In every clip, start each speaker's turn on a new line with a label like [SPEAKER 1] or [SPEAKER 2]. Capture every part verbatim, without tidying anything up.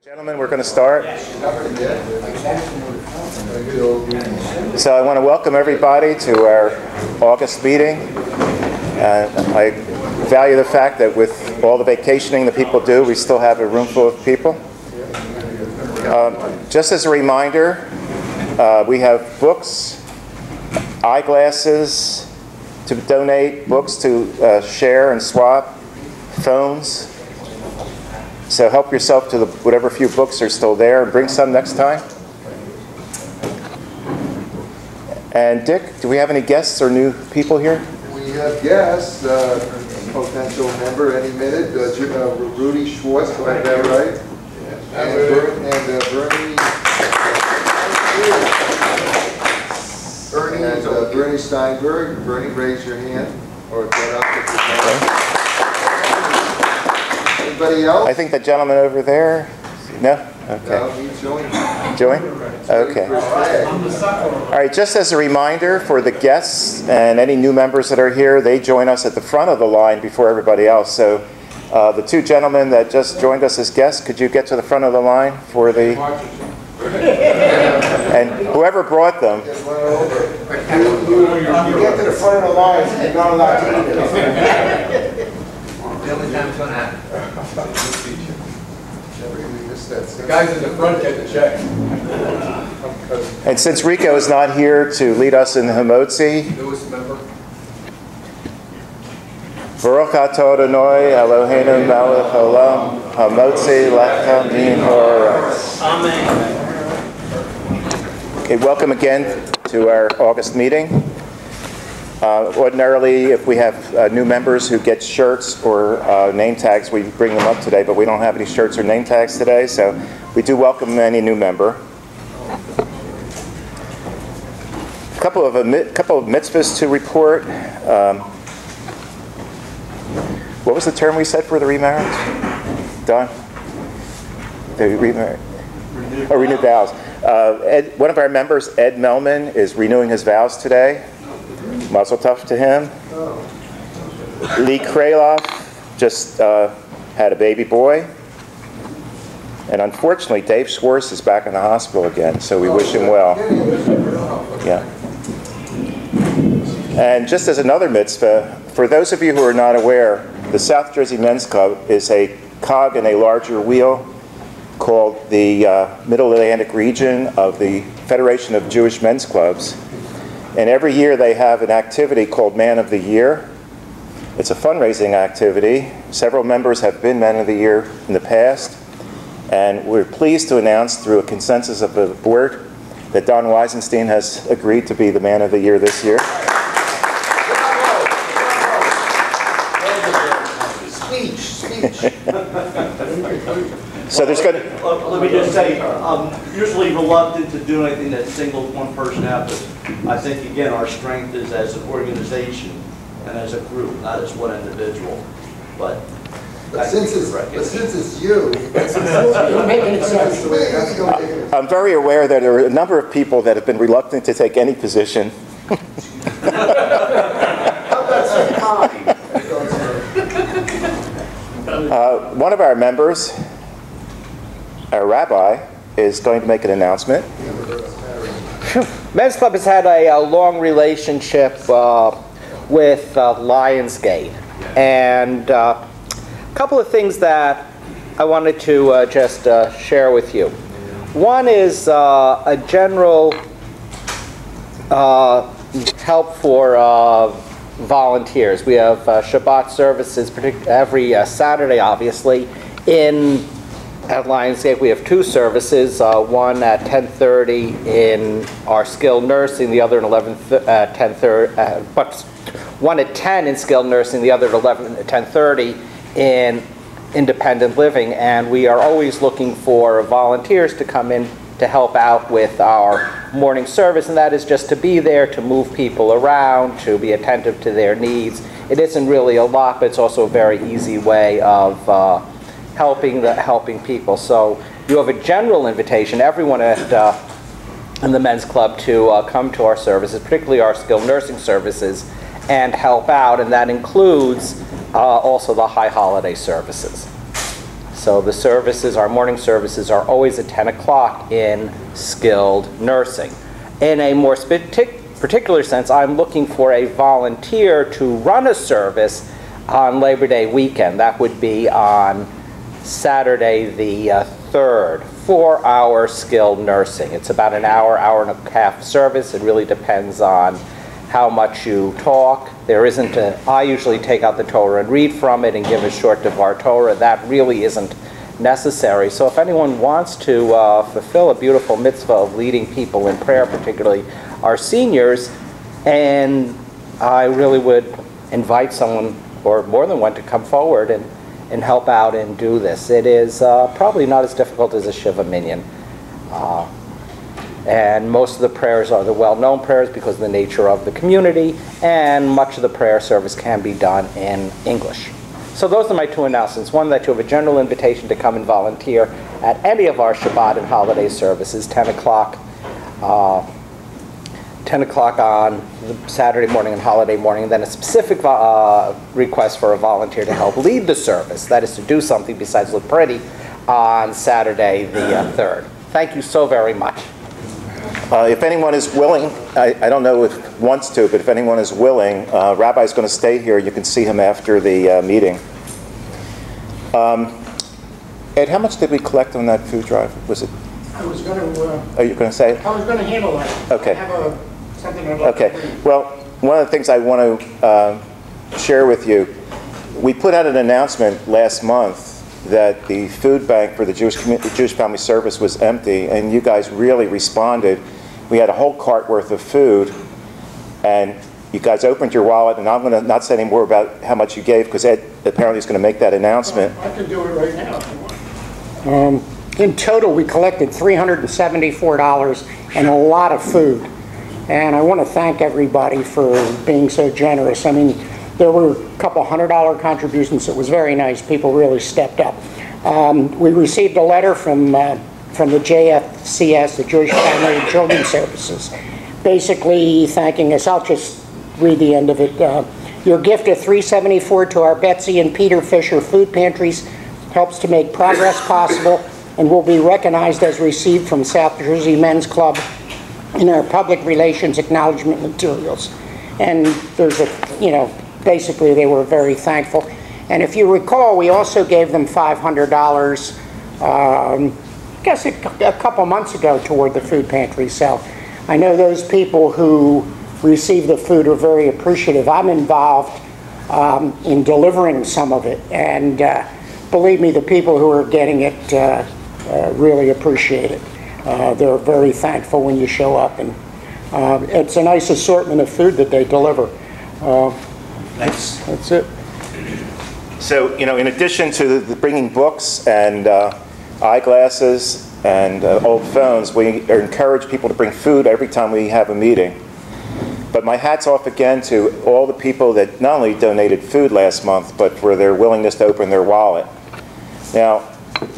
[SPEAKER 1] Gentlemen, we're going to start. So I want to welcome everybody to our August meeting. Uh, I value the fact that with all the vacationing that people do, we still have a room full of people. Um, just as a reminder, uh, we have books, eyeglasses to donate, books to uh, share and swap, phones. So help yourself to the, whatever few books are still there, and bring some next time. And Dick, do we have any guests or new people here?
[SPEAKER 2] We have guests, uh, potential member any minute, uh, uh, Rudy Schwartz, do I have that right? Yeah. And, Ber and uh, Bernie, Bernie, and, uh, Bernie Steinberg. Bernie, raise your hand or get up if you can. Anybody else?
[SPEAKER 1] I think the gentleman over there. No? Okay.
[SPEAKER 2] No, he's joining.
[SPEAKER 1] Join? Okay. All right, just as a reminder for the guests and any new members that are here, they join us at the front of the line before everybody else. So uh, the two gentlemen that just joined us as guests, could you get to the front of the line for the... And whoever brought them.
[SPEAKER 2] You, you, you get to the front of the line, you're not allowed to eat it.
[SPEAKER 3] The only time it's going to happen.
[SPEAKER 2] The
[SPEAKER 4] guys in the front get the check.
[SPEAKER 1] And since Rico is not here to lead us in the Hamotzi,
[SPEAKER 4] Newest member.
[SPEAKER 1] Baruch atah Adonai Eloheinu melech haolam hamotzi lecha min haaretz.
[SPEAKER 3] Amen.
[SPEAKER 1] Okay, welcome again to our August meeting. Uh, ordinarily, if we have uh, new members who get shirts or uh, name tags, we bring them up today, but we don't have any shirts or name tags today, so we do welcome any new member. A couple of, a couple of mitzvahs to report. Um, what was the term we said for the remarriage? Don? The remarriage? Oh, renewed vows. Uh, Ed, one of our members, Ed Melman, is renewing his vows today. Mazel tov to him. Lee Kraloff just uh, had a baby boy. And unfortunately, Dave Schwartz is back in the hospital again, so we wish him well. Yeah. And just as another mitzvah, for those of you who are not aware, the South Jersey Men's Club is a cog in a larger wheel called the uh, Middle Atlantic region of the Federation of Jewish Men's Clubs. And every year they have an activity called Man of the Year. It's a fundraising activity. Several members have been Men of the Year in the past. And we're pleased to announce through a consensus of the board that Don Weisenstein has agreed to be the Man of the Year this year.
[SPEAKER 2] Speech, speech.
[SPEAKER 1] So there's going to...
[SPEAKER 3] Uh, let me just say, I'm usually reluctant to do anything that singles one person out, but I think, again, our strength is as an organization and as a group, not as one individual. But,
[SPEAKER 2] but, since it's, but since it's you, it's making sense to me.
[SPEAKER 1] I'm very aware that there are a number of people that have been reluctant to take any position. uh, one of our members, our rabbi, is going to make an announcement.
[SPEAKER 5] Men's Club has had a, a long relationship uh, with uh, Lionsgate, and uh, a couple of things that I wanted to uh, just uh, share with you. One is uh, a general uh, help for uh, volunteers. We have uh, Shabbat services every uh, Saturday, obviously, in at Lionsgate. We have two services, uh, one at ten thirty in our skilled nursing, the other at eleven, uh, ten thirty, uh, but one at ten in skilled nursing, the other at eleven, ten thirty in independent living. And we are always looking for volunteers to come in to help out with our morning service, and that is just to be there, to move people around, to be attentive to their needs. It isn't really a lot, but it's also a very easy way of uh, helping the helping people. So you have a general invitation, everyone at uh, in the Men's Club, to uh, come to our services, particularly our skilled nursing services, and help out, and that includes uh, also the high holiday services. So the services, our morning services, are always at ten o'clock in skilled nursing. In a more particular sense, I'm looking for a volunteer to run a service on Labor Day weekend. That would be on Saturday the uh, third, four-hour skilled nursing. It's about an hour, hour and a half service. It really depends on how much you talk. There isn't a, I usually take out the Torah and read from it and give a short Devar Torah. That really isn't necessary. So if anyone wants to uh, fulfill a beautiful mitzvah of leading people in prayer, particularly our seniors, and I really would invite someone or more than one to come forward and, and help out and do this. It is uh, probably not as difficult as a Shiva Minyan. Uh, And most of the prayers are the well-known prayers because of the nature of the community, and much of the prayer service can be done in English. So those are my two announcements. One, that you have a general invitation to come and volunteer at any of our Shabbat and holiday services, ten o'clock, uh, ten o'clock on Saturday morning and holiday morning, and then a specific uh, request for a volunteer to help lead the service, that is to do something besides look pretty, on Saturday the uh, third. Thank you so very much.
[SPEAKER 1] Uh, if anyone is willing, I, I don't know if wants to, but if anyone is willing, uh, Rabbi's going to stay here. You can see him after the uh, meeting. Um, Ed, how much did we collect on that food drive? Was it?
[SPEAKER 4] I was going to. Uh,
[SPEAKER 1] Are you going to say?
[SPEAKER 4] I was going to handle that.
[SPEAKER 1] Okay.
[SPEAKER 4] I have a, something I'd like
[SPEAKER 1] Okay.
[SPEAKER 4] to read.
[SPEAKER 1] Well, one of the things I want to uh, share with you, we put out an announcement last month that the food bank for the Jewish community, Jewish Family Service was empty, and you guys really responded. We had a whole cart worth of food, and you guys opened your wallet, and I'm going to not say any more about how much you gave, because Ed apparently is going to make that announcement.
[SPEAKER 4] Well, I can do it right now if you want. Um, in total, we collected three hundred seventy-four dollars and a lot of food. And I want to thank everybody for being so generous. I mean, there were a couple hundred dollar contributions. It was very nice. People really stepped up. Um, we received a letter from uh, from the J F C S, the Jewish Family and Children's Services, basically thanking us. I'll just read the end of it. Uh, Your gift of three hundred seventy-four dollars to our Betsy and Peter Fisher food pantries helps to make progress possible and will be recognized as received from South Jersey Men's Club in our public relations acknowledgement materials. And there's a, you know, basically they were very thankful. And if you recall, we also gave them five hundred dollars, um, I guess a, a couple months ago toward the food pantry. So I know those people who receive the food are very appreciative. I'm involved um, in delivering some of it. And uh, believe me, the people who are getting it uh, uh, really appreciate it. Uh, they're very thankful when you show up. And uh, it's a nice assortment of food that they deliver. Uh,
[SPEAKER 1] Nice.
[SPEAKER 4] That's it.
[SPEAKER 1] So, you know, in addition to the bringing books and uh, eyeglasses and uh, old phones, we encourage people to bring food every time we have a meeting. But my hat's off again to all the people that not only donated food last month, but for their willingness to open their wallet. Now,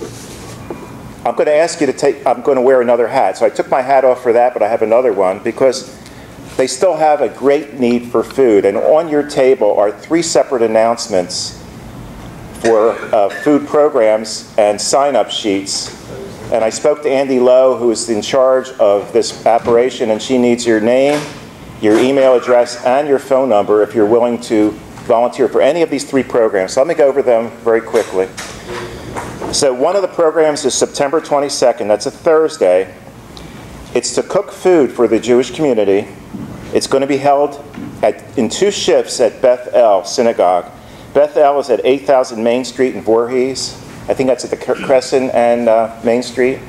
[SPEAKER 1] I'm going to ask you to take, I'm going to wear another hat. So I took my hat off for that, but I have another one because they still have a great need for food. And on your table are three separate announcements for uh, food programs and sign-up sheets. And I spoke to Andy Lowe, who is in charge of this operation, and she needs your name, your email address, and your phone number if you're willing to volunteer for any of these three programs. So let me go over them very quickly. So one of the programs is September twenty-second. That's a Thursday. It's to cook food for the Jewish community. It's going to be held at, in two shifts at Beth El Synagogue. Beth El is at eight thousand Main Street in Voorhees. I think that's at the Crescent and uh, Main Street.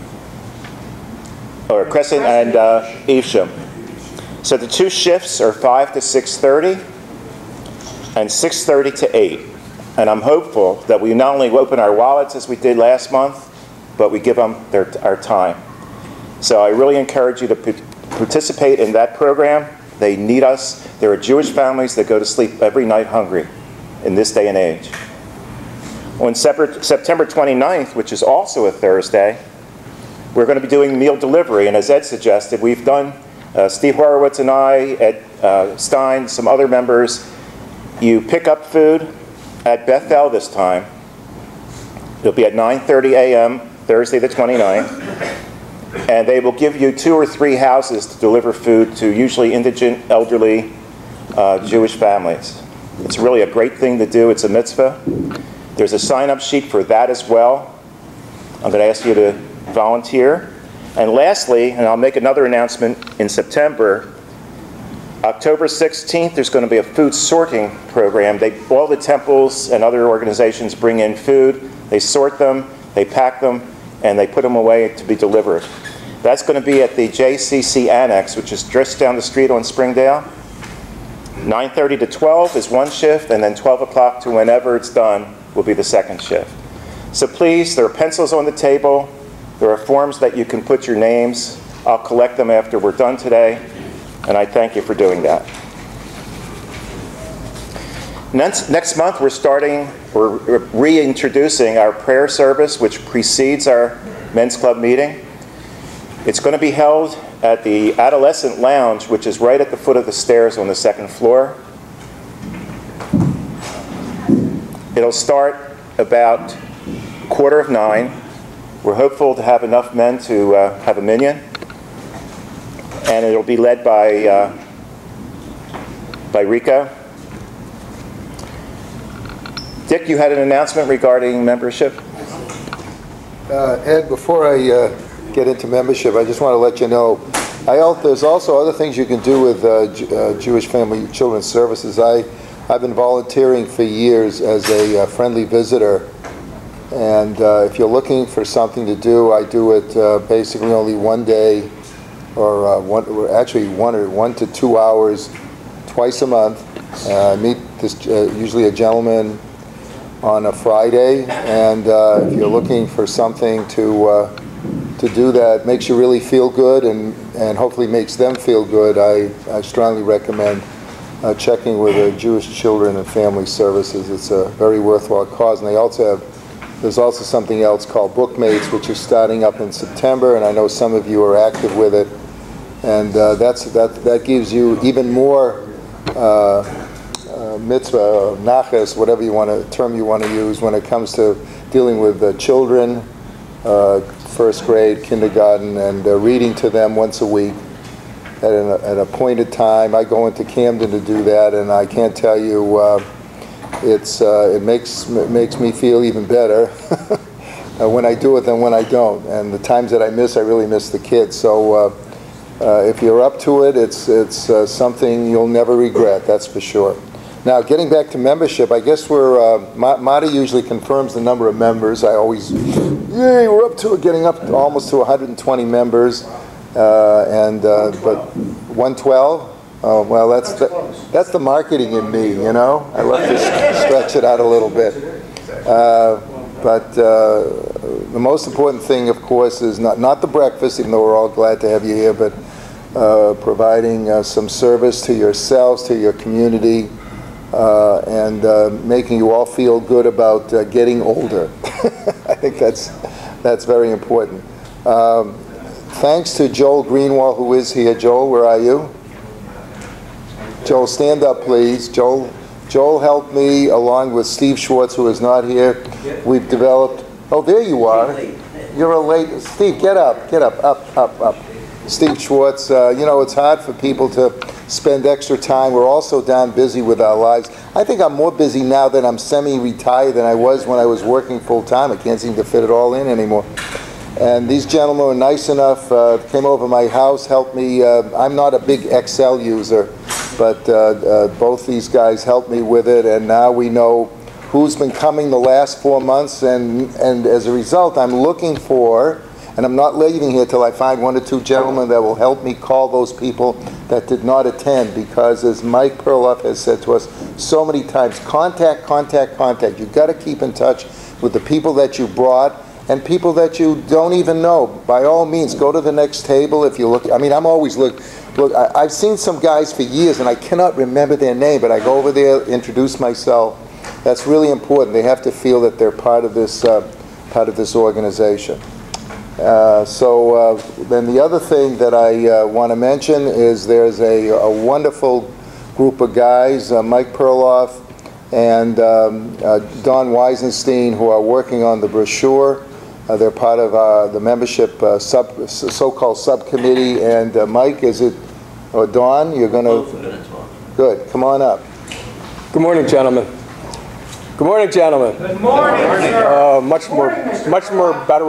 [SPEAKER 1] Or Crescent and uh, Evesham. So the two shifts are five to six thirty and six thirty to eight. And I'm hopeful that we not only open our wallets as we did last month, but we give them their, our time. So I really encourage you to participate in that program. They need us. There are Jewish families that go to sleep every night hungry in this day and age. On September twenty-ninth, which is also a Thursday, we're going to be doing meal delivery. And as Ed suggested, we've done, uh, Steve Horowitz and I, Ed uh, Stein, some other members, you pick up food at Beth El this time, It'll be at nine thirty a m Thursday the twenty-ninth. And they will give you two or three houses to deliver food to usually indigent, elderly uh, Jewish families. It's really a great thing to do. It's a mitzvah. There's a sign-up sheet for that as well. I'm going to ask you to volunteer. And lastly, and I'll make another announcement in September, October sixteenth, there's going to be a food sorting program. They, all the temples and other organizations bring in food. They sort them, they pack them, and they put them away to be delivered. That's going to be at the J C C Annex, which is just down the street on Springdale. nine thirty to twelve is one shift, and then twelve o'clock to whenever it's done will be the second shift. So please, there are pencils on the table. There are forms that you can put your names. I'll collect them after we're done today, and I thank you for doing that. Next, next month, we're starting, we're reintroducing our prayer service, which precedes our men's club meeting. It's going to be held at the Adolescent Lounge, which is right at the foot of the stairs on the second floor. It'll start about quarter of nine. We're hopeful to have enough men to uh, have a minyan. And it'll be led by, uh, by Rico. Dick, you had an announcement regarding membership?
[SPEAKER 2] Uh, Ed, before I uh, get into membership, I just want to let you know, I al there's also other things you can do with uh, J uh, Jewish Family Children's Services. I, I've been volunteering for years as a uh, friendly visitor, and uh, if you're looking for something to do, I do it uh, basically only one day, or uh, one, or actually one or one to two hours, twice a month. Uh, I meet this uh, usually a gentleman on a Friday, and uh, if you're looking for something to uh, to do that makes you really feel good and and hopefully makes them feel good, I, I strongly recommend uh, checking with the Jewish Children and Family Services. It's a very worthwhile cause, and they also have there's also something else called Bookmates, which is starting up in September, and I know some of you are active with it, and uh, that's that that gives you even more uh, Uh, mitzvah, naches, whatever you want to term you want to use when it comes to dealing with uh, children, uh, first grade, kindergarten, and uh, reading to them once a week at an, at an appointed time. I go into Camden to do that, and I can't tell you, uh, it's uh, it makes it makes me feel even better uh, when I do it than when I don't. And the times that I miss, I really miss the kids. So uh, uh, if you're up to it, it's it's uh, something you'll never regret. That's for sure. Now, getting back to membership, I guess we're, uh, Ma Marty usually confirms the number of members. I always, yay, we're up to it, getting up to almost to one hundred twenty members, uh, and, uh, but one twelve, oh, well, that's the, that's the marketing in me, you know? I love to stretch it out a little bit. Uh, but uh, the most important thing, of course, is not, not the breakfast, even though we're all glad to have you here, but uh, providing uh, some service to yourselves, to your community, Uh, and uh, making you all feel good about uh, getting older. I think that's that's very important. Um, thanks to Joel Greenwald, who is here. Joel, where are you? Joel, stand up, please. Joel, Joel helped me along with Steve Schwartz, who is not here. We've developed. Oh, there you are. You're a late. Steve, get up, get up, up, up, up. Steve Schwartz. Uh, you know, it's hard for people to spend extra time. We're also down busy with our lives. I think I'm more busy now that I'm semi-retired than I was when I was working full-time. I can't seem to fit it all in anymore. And these gentlemen were nice enough, uh, came over my house, helped me. Uh, I'm not a big Excel user, but uh, uh, both these guys helped me with it, and now we know who's been coming the last four months, and, and as a result, I'm looking for, and I'm not leaving here till I find one or two gentlemen that will help me call those people that did not attend, because as Mike Perloff has said to us so many times, contact, contact, contact. You've got to keep in touch with the people that you brought and people that you don't even know. By all means, go to the next table if you look. I mean, I'm always look. Look, I, I've seen some guys for years and I cannot remember their name, but I go over there, introduce myself. That's really important. They have to feel that they're part of this, uh, part of this organization. Uh, so uh, then the other thing that I uh, want to mention is there's a, a wonderful group of guys. Uh, Mike Perloff and um, uh, Don Weisenstein, who are working on the brochure. Uh, they're part of uh, the membership uh, sub, so-called subcommittee. And uh, Mike, is it, or Don, you're going to? Good. Come on up.
[SPEAKER 6] Good morning, gentlemen. Good morning, gentlemen.
[SPEAKER 4] Good morning, sir.
[SPEAKER 6] Uh, much more, much more better.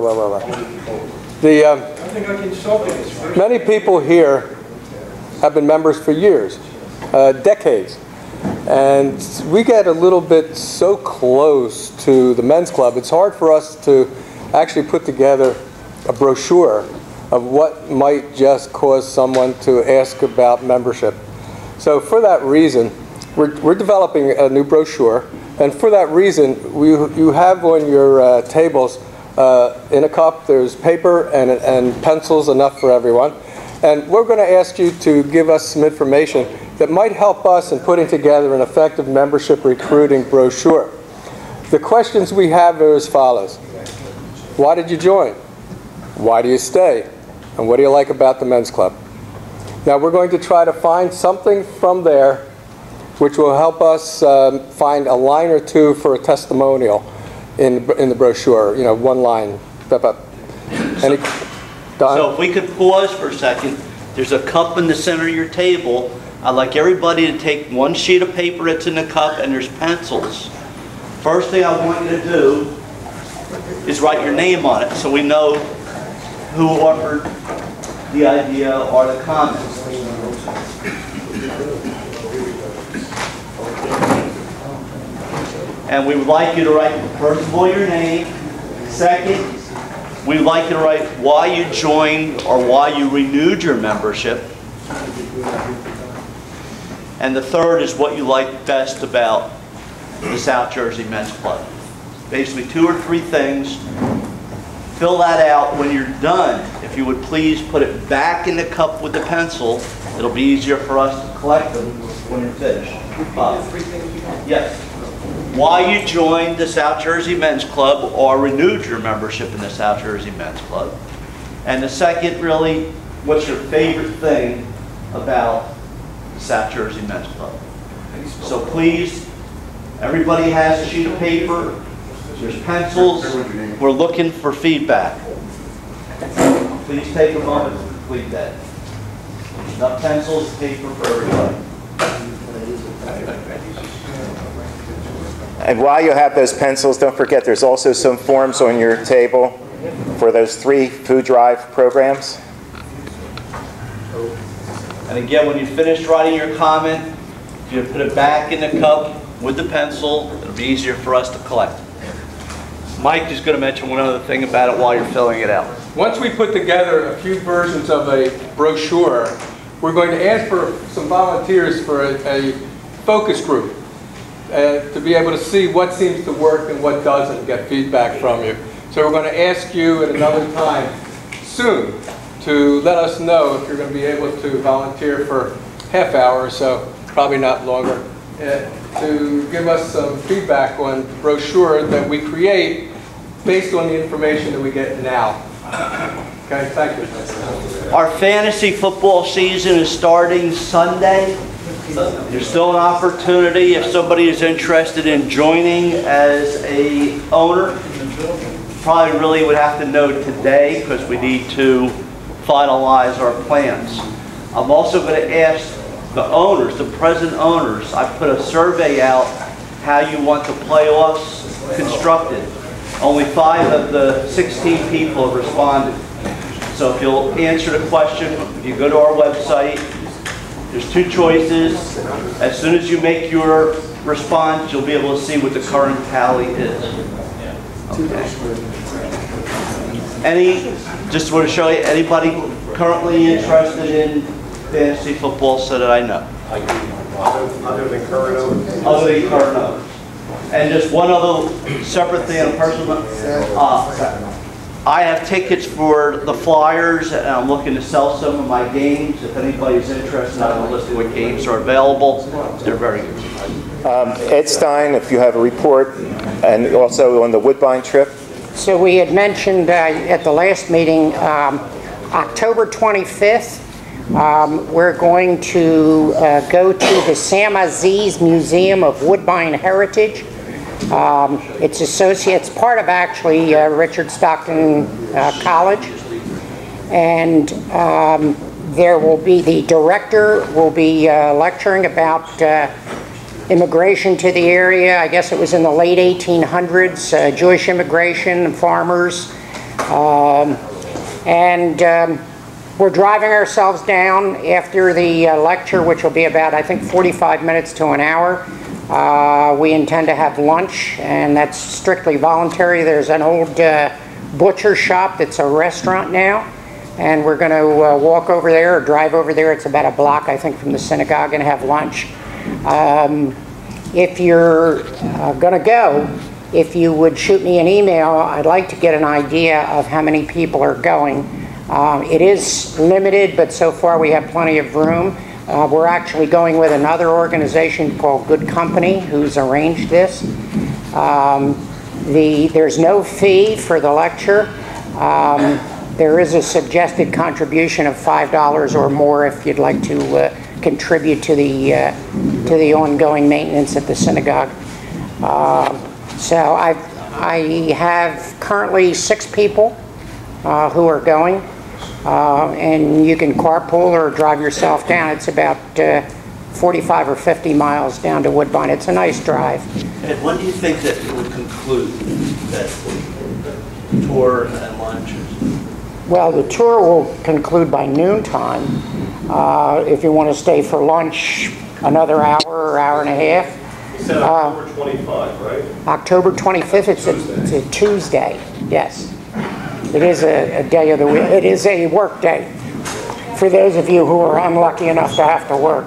[SPEAKER 6] The um, many people here have been members for years, uh, decades, and we get a little bit so close to the men's club. It's hard for us to actually put together a brochure of what might just cause someone to ask about membership. So for that reason, we're, we're developing a new brochure, and for that reason, we, you have on your uh, tables, uh, in a cup, there's paper and, and pencils, enough for everyone. And we're going to ask you to give us some information that might help us in putting together an effective membership recruiting brochure. The questions we have are as follows. Why did you join? Why do you stay? And what do you like about the men's club? Now we're going to try to find something from there which will help us um, find a line or two for a testimonial in, in the brochure, you know, one line. Any,
[SPEAKER 3] so if we could pause for a second, there's a cup in the center of your table. I'd like everybody to take one sheet of paper that's in the cup, and there's pencils. First thing I want you to do is write your name on it so we know who offered the idea or the comments. And we would like you to write, first of all, your name. Second, we'd like you to write why you joined or why you renewed your membership. And the third is what you like best about the South Jersey Men's Club. Basically two or three things. Fill that out. When you're done, if you would please put it back in the cup with the pencil. It'll be easier for us to collect them when you're finished. Uh, yes. Why you joined the South Jersey Men's Club or renewed your membership in the South Jersey Men's Club. And the second, really, what's your favorite thing about the South Jersey Men's Club? So please, everybody has a sheet of paper. There's pencils. We're looking for feedback. Please take a moment to complete that. Enough pencils, paper for everybody.
[SPEAKER 1] And while you have those pencils, don't forget there's also some forms on your table for those three food drive programs.
[SPEAKER 3] And again, when you finish writing your comment, if you put it back in the cup with the pencil, it'll be easier for us to collect. Mike is going to mention one other thing about it while you're filling it out.
[SPEAKER 6] Once we put together a few versions of a brochure, we're going to ask for some volunteers for a, a focus group uh, to be able to see what seems to work and what doesn't, get feedback from you. So we're going to ask you at another time soon to let us know if you're going to be able to volunteer for half hour or so, probably not longer, uh, to give us some feedback on the brochure that we create based on the information that we get now. Okay, thank you.
[SPEAKER 3] Our fantasy football season is starting Sunday. There's still an opportunity if somebody is interested in joining as a owner. Probably really would have to know today because we need to finalize our plans. I'm also going to ask the owners, the present owners, I put a survey out how you want the playoffs constructed. Only five of the sixteen people have responded. So if you'll answer the question, if you go to our website, there's two choices. As soon as you make your response, you'll be able to see what the current tally is. Okay. Any, just want to show you, anybody currently interested in fantasy football so that I know?
[SPEAKER 7] Other than current owners?
[SPEAKER 3] Other than current owners. And just one other separate thing on a personal note. Uh, I have tickets for the Flyers, and I'm looking to sell some of my games. If anybody's interested, I will list what games are available. They're very good.
[SPEAKER 1] Um, Ed Stein, if you have a report, and also on the Woodbine trip.
[SPEAKER 4] So we had mentioned uh, at the last meeting, um, October twenty-fifth, Um, we're going to uh, go to the Sam Aziz Museum of Woodbine Heritage. Um, it's associates part of actually uh, Richard Stockton uh, College, and um, there will be the director will be uh, lecturing about uh, immigration to the area. I guess it was in the late eighteen hundreds, uh, Jewish immigration, farmers, um, and um, we're driving ourselves down after the uh, lecture, which will be about, I think, forty-five minutes to an hour. Uh, we intend to have lunch, and that's strictly voluntary. There's an old uh, butcher shop that's a restaurant now, and we're going to uh, walk over there or drive over there. It's about a block, I think, from the synagogue, and have lunch. Um, if you're uh, going to go, if you would shoot me an email, I'd like to get an idea of how many people are going. Um, it is limited, but so far we have plenty of room. Uh, we're actually going with another organization called Good Company, who's arranged this. Um, the, there's no fee for the lecture. Um, there is a suggested contribution of five dollars or more if you'd like to uh, contribute to the, uh, to the ongoing maintenance at the synagogue. Uh, so I've, I have currently six people uh, who are going. Uh, and you can carpool or drive yourself down. It's about uh, forty-five or fifty miles down to Woodbine. It's a nice drive.
[SPEAKER 3] And when do you think that it would conclude, that tour and lunch?
[SPEAKER 4] Well, the tour will conclude by noontime. Uh, if you want to stay for lunch another hour or hour and a half.
[SPEAKER 7] You said October twenty-fifth, right?
[SPEAKER 4] October twenty-fifth, it's a, it's a Tuesday, yes. It is a, a day of the week. It is a work day for those of you who are unlucky enough to have to work.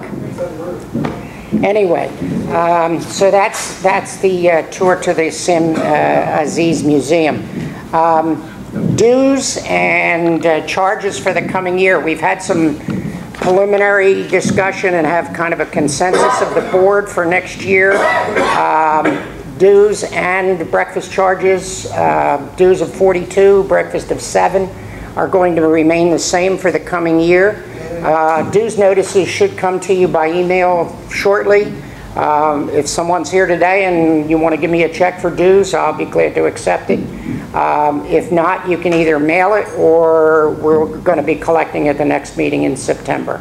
[SPEAKER 4] Anyway, um, so that's that's the uh, tour to the Sam uh, Aziz Museum. Um, dues and uh, charges for the coming year. We've had some preliminary discussion and have kind of a consensus of the board for next year. Um, dues and breakfast charges, uh, dues of forty-two, breakfast of seven, are going to remain the same for the coming year. Uh, dues notices should come to you by email shortly. Um, if someone's here today and you want to give me a check for dues, I'll be glad to accept it. Um, if not, you can either mail it or we're going to be collecting at the next meeting in September.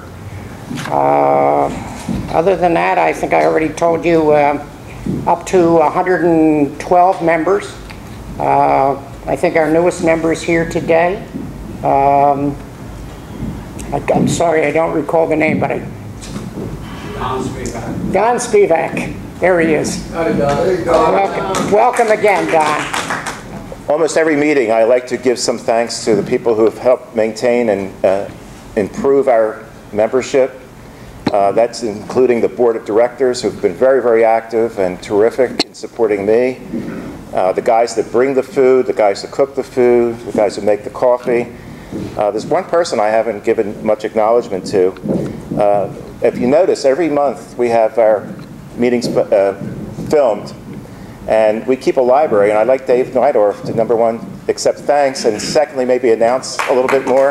[SPEAKER 4] Uh, other than that, I think I already told you uh, up to one hundred twelve members. Uh, I think our newest member is here today. Um, I, I'm sorry, I don't recall the name, but I...
[SPEAKER 8] Don Spivak.
[SPEAKER 4] Don Spivak. There he is.
[SPEAKER 8] Howdy, Don. Hey,
[SPEAKER 4] Don. Welcome, welcome again, Don.
[SPEAKER 1] Almost every meeting, I like to give some thanks to the people who have helped maintain and uh, improve our membership. Uh, that's including the board of directors, who've been very, very active and terrific in supporting me. Uh, the guys that bring the food, the guys that cook the food, the guys that make the coffee. Uh, there's one person I haven't given much acknowledgement to. Uh, if you notice, every month we have our meetings uh, filmed, and we keep a library, and I'd like Dave Neidorf to, number one, accept thanks, and secondly, maybe announce a little bit more.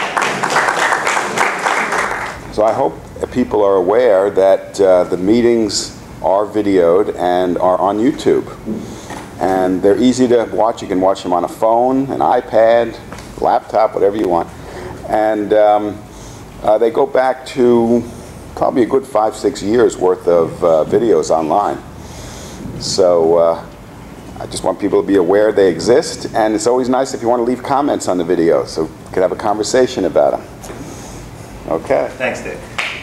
[SPEAKER 9] So I hope people are aware that uh, the meetings are videoed and are on YouTube. And they're easy to watch. You can watch them on a phone, an iPad, laptop, whatever you want. And um, uh, they go back to probably a good five, six years worth of uh, videos online. So uh, I just want people to be aware they exist. And it's always nice if you want to leave comments on the video so we can have a conversation about them. Okay.
[SPEAKER 1] Thanks, Dave.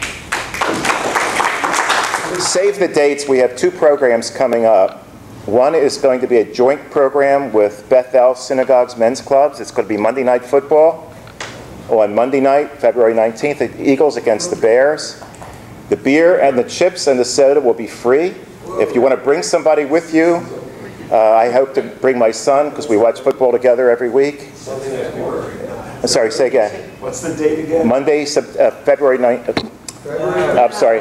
[SPEAKER 1] Save the dates. We have two programs coming up. One is going to be a joint program with Bethel Synagogue's Men's Clubs. It's going to be Monday Night Football on Monday night, February nineteenth, the Eagles against the Bears. The beer and the chips and the soda will be free. If you want to bring somebody with you, uh, I hope to bring my son because we watch football together every week. I'm sorry, say again.
[SPEAKER 7] What's the date again?
[SPEAKER 1] Monday, uh, February ninth. Uh, I'm sorry.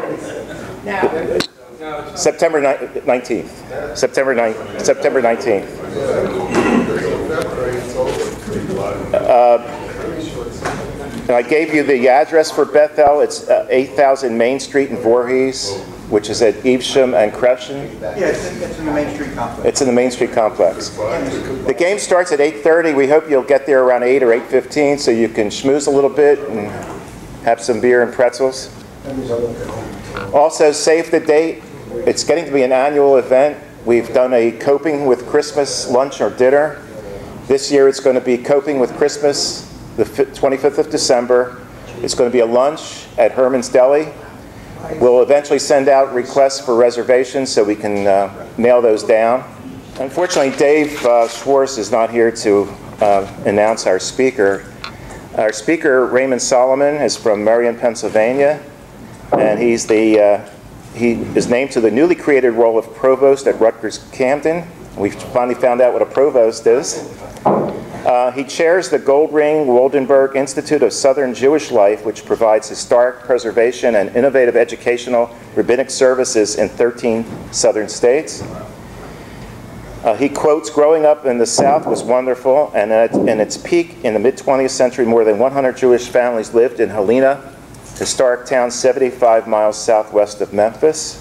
[SPEAKER 1] September nineteenth. September ninth. September nineteenth. Uh, I gave you the address for Bethel. It's uh, eight thousand Main Street in Voorhees, which is at Evesham and Crefton.
[SPEAKER 10] Yeah, it's in, it's in the Main Street complex.
[SPEAKER 1] It's in the Main Street complex. The game starts at eight thirty. We hope you'll get there around eight or eight fifteen so you can schmooze a little bit and have some beer and pretzels. Also, save the date. It's getting to be an annual event. We've done a Coping with Christmas lunch or dinner. This year it's going to be Coping with Christmas, the twenty-fifth of December. It's going to be a lunch at Herman's Deli. We'll eventually send out requests for reservations so we can uh, nail those down. Unfortunately, Dave uh, Schwartz is not here to uh, announce our speaker. Our speaker, Rayman Solomon, is from Marion, Pennsylvania, and he's the uh, he is named to the newly created role of provost at Rutgers-Camden. We finally found out what a provost is. Uh, he chairs the Goldring Woldenberg Institute of Southern Jewish Life, which provides historic preservation and innovative educational rabbinic services in thirteen southern states. Uh, he quotes, "Growing up in the South was wonderful, and at in its peak in the mid twentieth century, more than one hundred Jewish families lived in Helena, historic town seventy-five miles southwest of Memphis."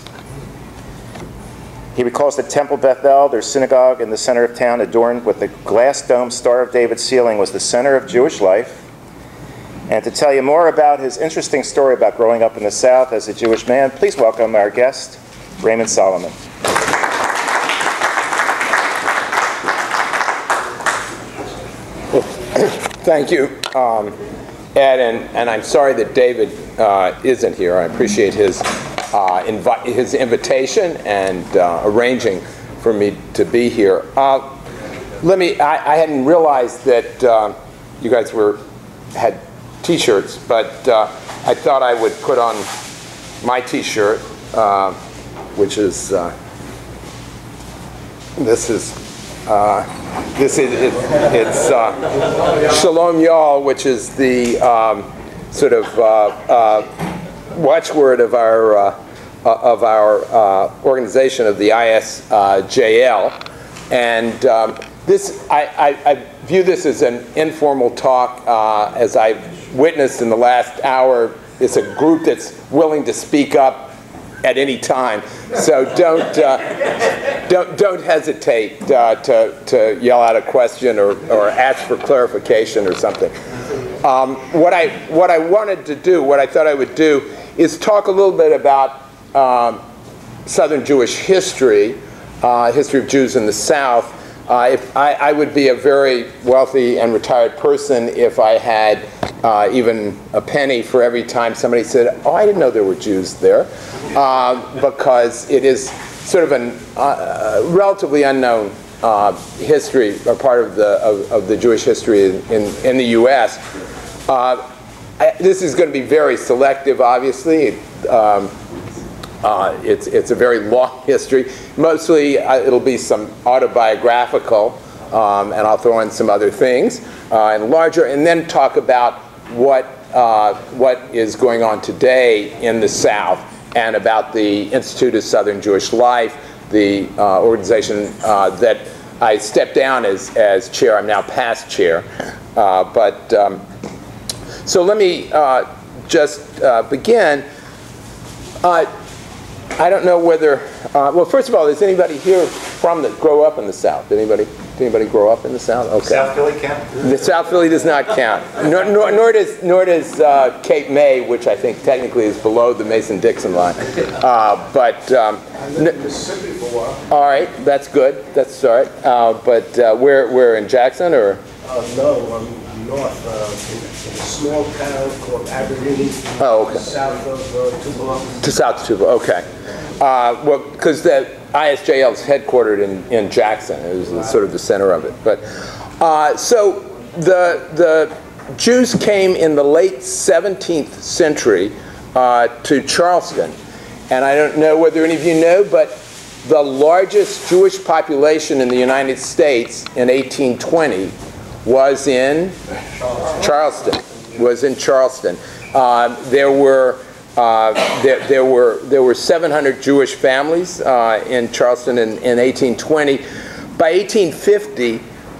[SPEAKER 1] He recalls that Temple Bethel, their synagogue in the center of town, adorned with the glass dome Star of David ceiling, was the center of Jewish life. And to tell you more about his interesting story about growing up in the South as a Jewish man, please welcome our guest, Rayman Solomon.
[SPEAKER 6] Thank you, um, Ed, and, and I'm sorry that David uh, isn't here. I appreciate his uh, invi his invitation and uh, arranging for me to be here. Uh, let me. I, I hadn't realized that uh, you guys were had T-shirts, but uh, I thought I would put on my T-shirt, uh, which is uh, this is. Uh, this is it, it's uh, Shalom Y'all, which is the um, sort of uh, uh, watchword of our uh, of our uh, organization of the I S J L, and um, this I, I, I view this as an informal talk. Uh, as I've witnessed in the last hour, it's a group that's willing to speak up at any time, so don't uh, don't don't hesitate uh, to to yell out a question or or ask for clarification or something. Um, what I what I wanted to do, what I thought I would do, is talk a little bit about um, Southern Jewish history, uh, history of Jews in the South. Uh, if I, I would be a very wealthy and retired person if I had uh, even a penny for every time somebody said, "Oh, I didn't know there were Jews there," uh, because it is sort of a uh, relatively unknown uh, history, or part of the of, of the Jewish history in in, in the U S Uh, I, this is going to be very selective, obviously. Um, Uh, it's, it's a very long history. Mostly uh, it'll be some autobiographical, um, and I'll throw in some other things, uh, and larger, and then talk about what, uh, what is going on today in the South, and about the Institute of Southern Jewish Life, the uh, organization uh, that I stepped down as, as chair. I'm now past chair. Uh, but um, so let me uh, just uh, begin. Uh, I don't know whether, uh, well, first of all, is anybody here from the, grow up in the South? Did anybody, did anybody grow up in the South? Okay.
[SPEAKER 10] South Philly count?
[SPEAKER 6] The South Philly does not count. Nor, nor, nor does, nor does uh, Cape May, which I think technically is below the Mason-Dixon line. Uh, but, um,
[SPEAKER 10] Mississippi for a while.
[SPEAKER 6] all right, that's good. That's all right. Uh, but uh, we're, we're in Jackson, or?
[SPEAKER 10] Uh, no, I'm north, uh, in, in a small town called Aberdeen.
[SPEAKER 6] Oh, okay.
[SPEAKER 10] South of uh, Tupelo.
[SPEAKER 6] To South of Tupelo, okay. Uh, well, because the I S J L is headquartered in, in Jackson. It was the, sort of the center of it. But uh, so the the Jews came in the late seventeenth century uh, to Charleston, and I don't know whether any of you know, but the largest Jewish population in the United States in eighteen twenty was in Charleston. Was in Charleston. Uh, there were. Uh, there, there were there were seven hundred Jewish families uh, in Charleston in, in eighteen twenty. By eighteen fifty,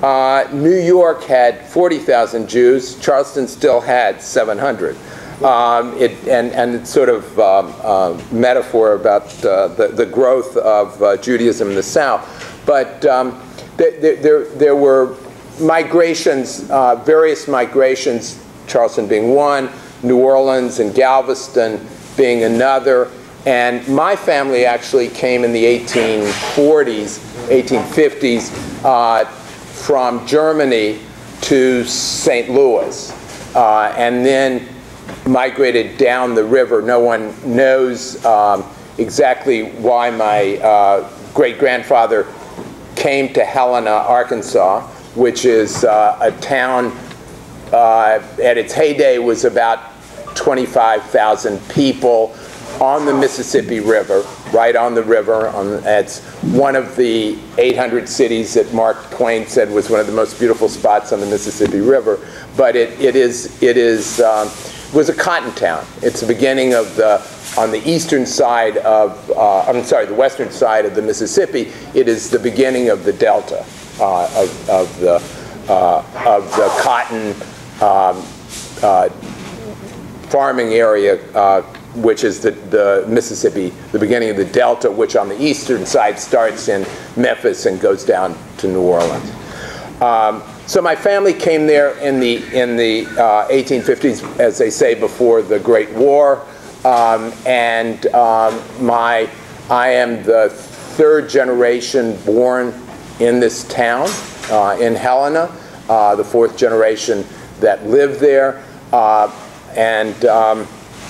[SPEAKER 6] Uh, New York had forty thousand Jews. Charleston still had seven hundred. Um, it, and, and it's sort of um, uh, metaphor about uh, the, the growth of uh, Judaism in the South. But um, th th there, there were migrations, uh, various migrations, Charleston being one, New Orleans and Galveston being another. And my family actually came in the eighteen forties, eighteen fifties, uh, from Germany to Saint Louis, uh, and then migrated down the river. No one knows um, exactly why my uh, great-grandfather came to Helena, Arkansas, which is uh, a town uh, at its heyday was about twenty-five thousand people on the Mississippi River, right on the river. On, it's one of the eight hundred cities that Mark Twain said was one of the most beautiful spots on the Mississippi River. But it, it is, it is, um, was a cotton town. It's the beginning of the, on the eastern side of, uh, I'm sorry, the western side of the Mississippi. It is the beginning of the delta uh, of, of, the, uh, of the cotton um, uh, farming area, uh, which is the, the Mississippi, the beginning of the delta, which on the eastern side starts in Memphis and goes down to New Orleans. Um, so my family came there in the, in the uh, eighteen fifties, as they say, before the Great War. Um, and um, my, I am the third generation born in this town, uh, in Helena, uh, the fourth generation that lived there. Uh, and um,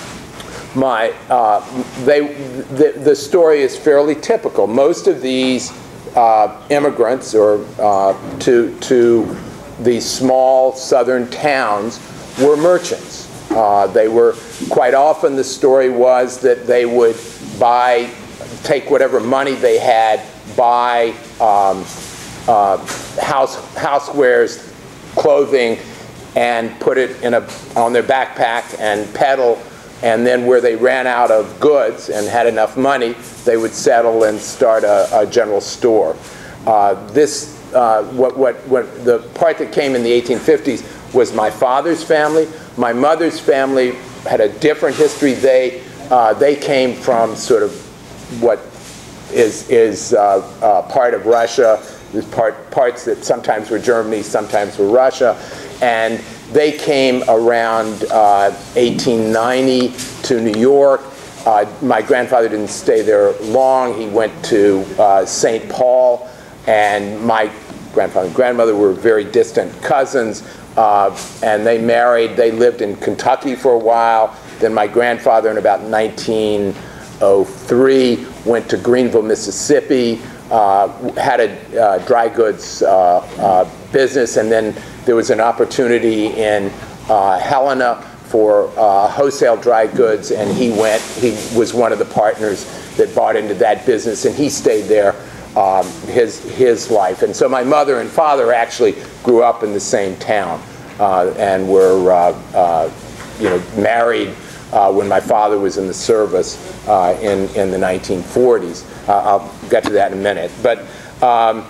[SPEAKER 6] My, uh, they, the, the story is fairly typical. Most of these uh, immigrants or uh, to, to these small southern towns were merchants. Uh, they were, quite often the story was that they would buy, take whatever money they had, buy um, uh, house, housewares, clothing, and put it in a, on their backpack and peddle. And then where they ran out of goods and had enough money, they would settle and start a, a general store. Uh, this, uh, what, what, what, the part that came in the eighteen fifties was my father's family. My mother's family had a different history. They, uh, they came from sort of what is, is uh, uh, part of Russia. There's part, parts that sometimes were Germany, sometimes were Russia. And they came around uh, eighteen ninety to New York. Uh, my grandfather didn't stay there long. He went to uh, Saint Paul, and my grandfather and grandmother were very distant cousins, uh, and they married. They lived in Kentucky for a while. Then my grandfather, in about nineteen oh three, went to Greenville, Mississippi, uh, had a uh, dry goods uh, uh, business, and then there was an opportunity in uh, Helena for uh, wholesale dry goods, and he went, he was one of the partners that bought into that business, and he stayed there um, his, his life. And so my mother and father actually grew up in the same town uh, and were uh, uh, you know, married uh, when my father was in the service uh, in, in the nineteen forties. Uh, I'll get to that in a minute. But um,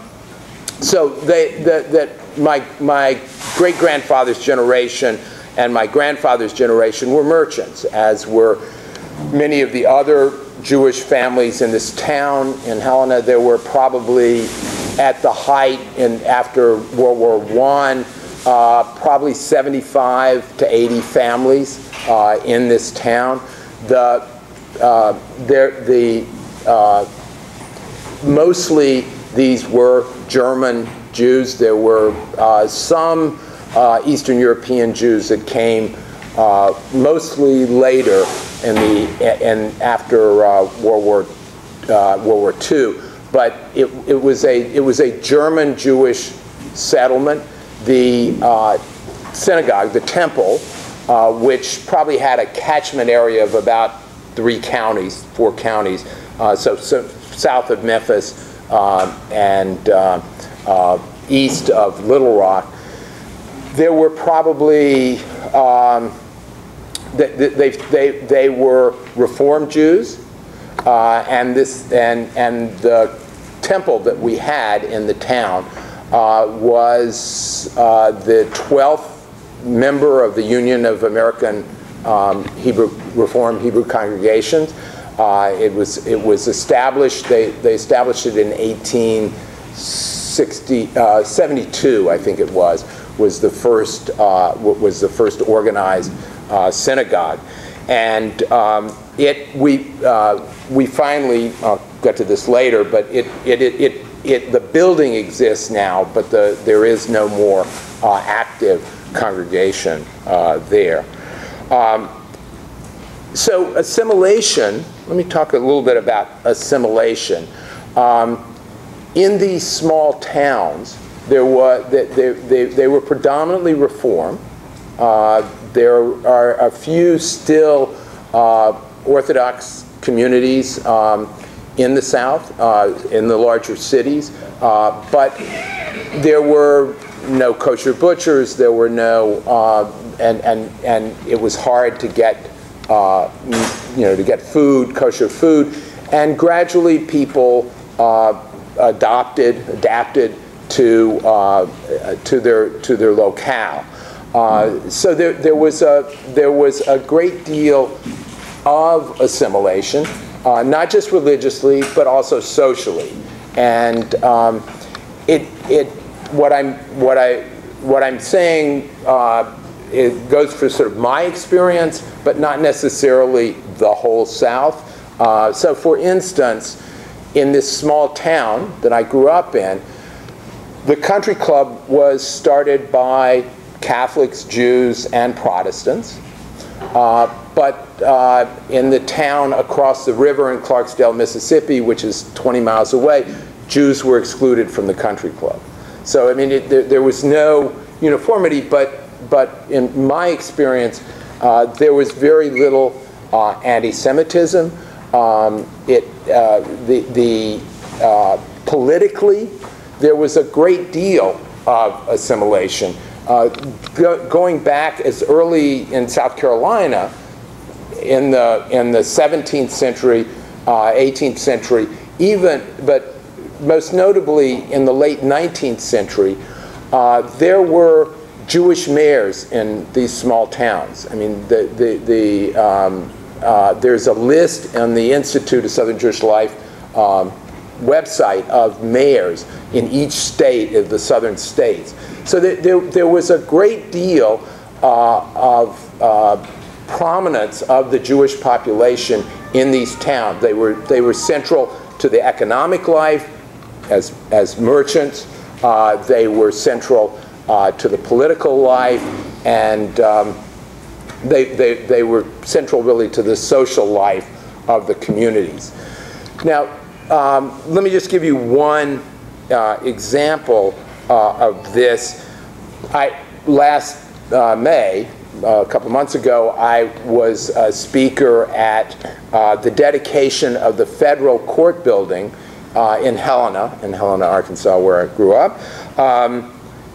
[SPEAKER 6] so they, the, that my, my great-grandfather's generation and my grandfather's generation were merchants, as were many of the other Jewish families in this town. In Helena, there were probably, at the height in, after World War One, uh, probably seventy-five to eighty families uh, in this town. The, uh, there, the, uh, mostly these were German Jews. There were uh, some uh, Eastern European Jews that came uh, mostly later in the and after uh, World War uh, World War Two. But it, it was a it was a German Jewish settlement. The uh, synagogue, the temple, uh, which probably had a catchment area of about three counties, four counties, uh, so, so south of Memphis uh, and uh, uh, east of Little Rock. There were probably um, they, they, they, they were Reform Jews, uh, and this and and the temple that we had in the town
[SPEAKER 11] uh, was uh, the twelfth member of the Union of American um, Hebrew Reformed Hebrew Congregations. Uh, it was it was established. They they established it in eighteen seventy-two, I think it was. Was the first uh, was the first organized uh, synagogue, and um, it we uh, we finally I'll get to this later, but it it it. it It, the building exists now, but the, there is no more uh, active congregation uh, there. Um, so assimilation, let me talk a little bit about assimilation. Um, in these small towns, there was, they, they, they were predominantly Reform. Uh, there are a few still uh, Orthodox communities um, in the South, uh, in the larger cities, uh, but there were no kosher butchers, there were no, uh, and, and, and it was hard to get, uh, you know, to get food, kosher food, and gradually people uh, adopted, adapted to, uh, to, their, to their locale. Uh, so there, there, was a, there was a great deal of assimilation. Uh, not just religiously, but also socially, and um, it it what I'm what I what I'm saying uh, it goes for sort of my experience, but not necessarily the whole South. Uh, so, for instance, in this small town that I grew up in, the country club was started by Catholics, Jews, and Protestants. Uh, but uh, in the town across the river in Clarksdale, Mississippi, which is twenty miles away, Jews were excluded from the country club. So, I mean, it, there, there was no uniformity, but, but in my experience, uh, there was very little uh, anti-Semitism. Um, it, uh, the, the, uh, politically, there was a great deal of assimilation. Uh, go, going back as early in South Carolina, in the in the seventeenth century, uh, eighteenth century, even, but most notably in the late nineteenth century, uh, there were Jewish mayors in these small towns. I mean, the the the um, uh, there's a list on the Institute of Southern Jewish Life um, website of mayors in each state of the southern states. So there, there, there was a great deal uh, of uh, prominence of the Jewish population in these towns. They were, they were central to the economic life as, as merchants. Uh, they were central uh, to the political life, and um, they, they, they were central really to the social life of the communities. Now, um, let me just give you one uh, example Uh, of this. I, last uh, May, uh, a couple months ago, I was a speaker at uh, the dedication of the federal court building uh, in Helena, in Helena, Arkansas, where I grew up. Um,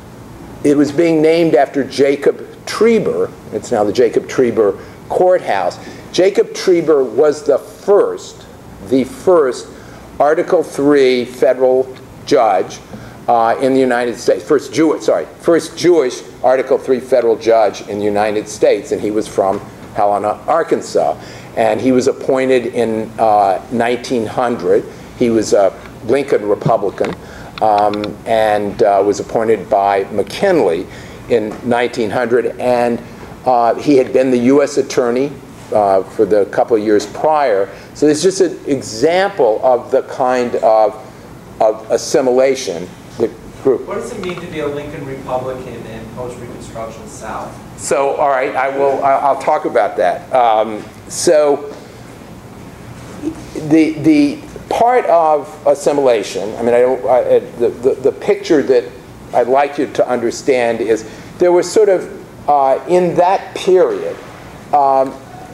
[SPEAKER 11] it was being named after Jacob Trieber. It's now the Jacob Trieber Courthouse. Jacob Trieber was the first, the first Article three federal judge Uh, in the United States, first Jewish, sorry, first Jewish Article three federal judge in the United States, and he was from Helena, Arkansas, and he was appointed in uh, nineteen hundred. He was a Lincoln Republican, um, and uh, was appointed by McKinley in nineteen hundred, and uh, he had been the U S attorney uh, for the couple of years prior. So it's just an example of the kind of, of assimilation. Group.
[SPEAKER 12] What does it mean to be a Lincoln Republican in post-Reconstruction South?
[SPEAKER 11] So, all right, I will. I'll talk about that. Um, so, the the part of assimilation. I mean, I don't. I, the, the the picture that I'd like you to understand is there was sort of uh, in that period. Um,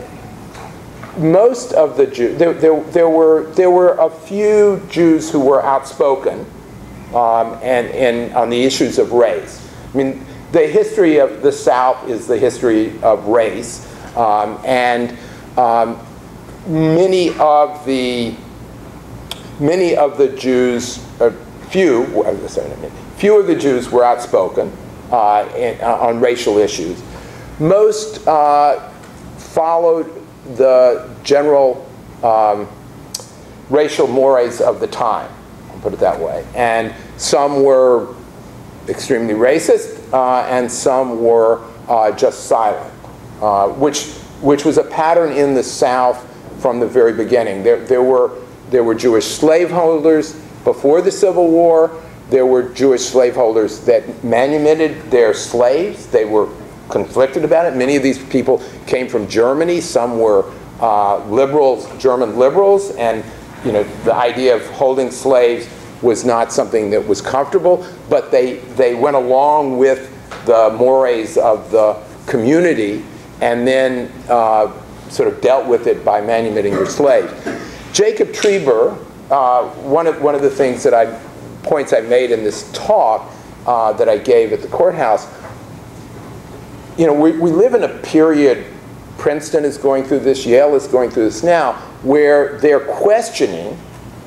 [SPEAKER 11] most of the Jews. There, there there were there were a few Jews who were outspoken. Um, and, and on the issues of race. I mean, the history of the South is the history of race, um, and um, many of the many of the Jews, uh, few, sorry, few of the Jews were outspoken uh, in, uh, on racial issues. Most uh, followed the general um, racial mores of the time, I'll put it that way. And some were extremely racist, uh, and some were uh, just silent, uh, which, which was a pattern in the South from the very beginning. There, there, were, there were Jewish slaveholders before the Civil War. There were Jewish slaveholders that manumitted their slaves. They were conflicted about it. Many of these people came from Germany. Some were uh, liberals, German liberals, and you know, the idea of holding slaves was not something that was comfortable, but they, they went along with the mores of the community and then uh, sort of dealt with it by manumitting their slaves. Jacob Trieber, uh, one, of, one of the things that I, points I made in this talk uh, that I gave at the courthouse, you know, we, we live in a period, Princeton is going through this, Yale is going through this now, where they're questioning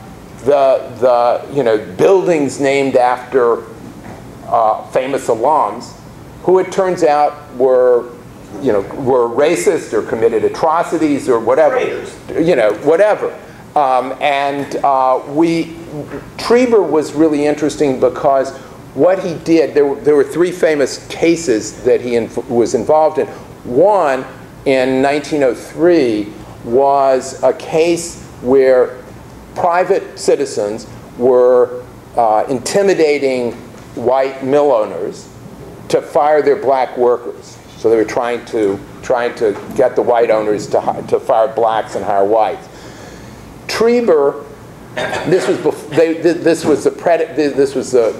[SPEAKER 11] the, the you know, buildings named after uh, famous alums who it turns out were, you know, were racist or committed atrocities or whatever. Traitors. You know, whatever. Um, and uh, we, Trieber was really interesting because what he did, there were, there were three famous cases that he inf was involved in. One, in nineteen oh three, was a case where private citizens were uh, intimidating white mill owners to fire their black workers. So they were trying to, trying to get the white owners to, to fire blacks and hire whites. Trieber, this was before, they, this was the pred, this was the,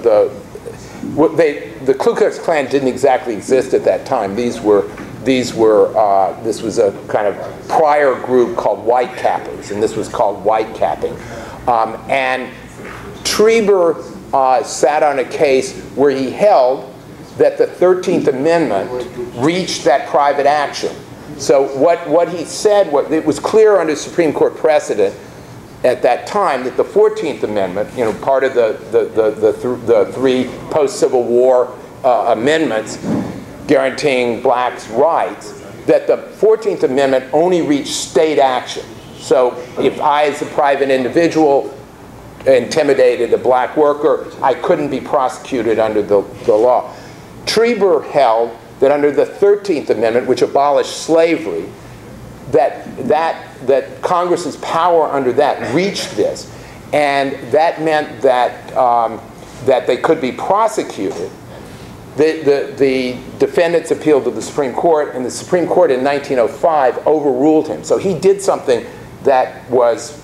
[SPEAKER 11] the they, the Ku Klux Klan didn't exactly exist at that time. These were, these were, uh, this was a kind of prior group called white cappers, and this was called white capping. Um, and Trieber uh, sat on a case where he held that the thirteenth Amendment reached that private action. So what, what he said, what, it was clear under Supreme Court precedent at that time that the fourteenth Amendment, you know, part of the, the, the, the, th the three post-Civil War uh, amendments guaranteeing blacks' rights, that the fourteenth Amendment only reached state action. So if I, as a private individual, intimidated a black worker, I couldn't be prosecuted under the, the law. Trieber held that under the thirteenth Amendment, which abolished slavery, that, that, that Congress's power under that reached this. And that meant that, um, that they could be prosecuted. The, the, the defendants appealed to the Supreme Court, and the Supreme Court in nineteen oh five overruled him. So he did something that was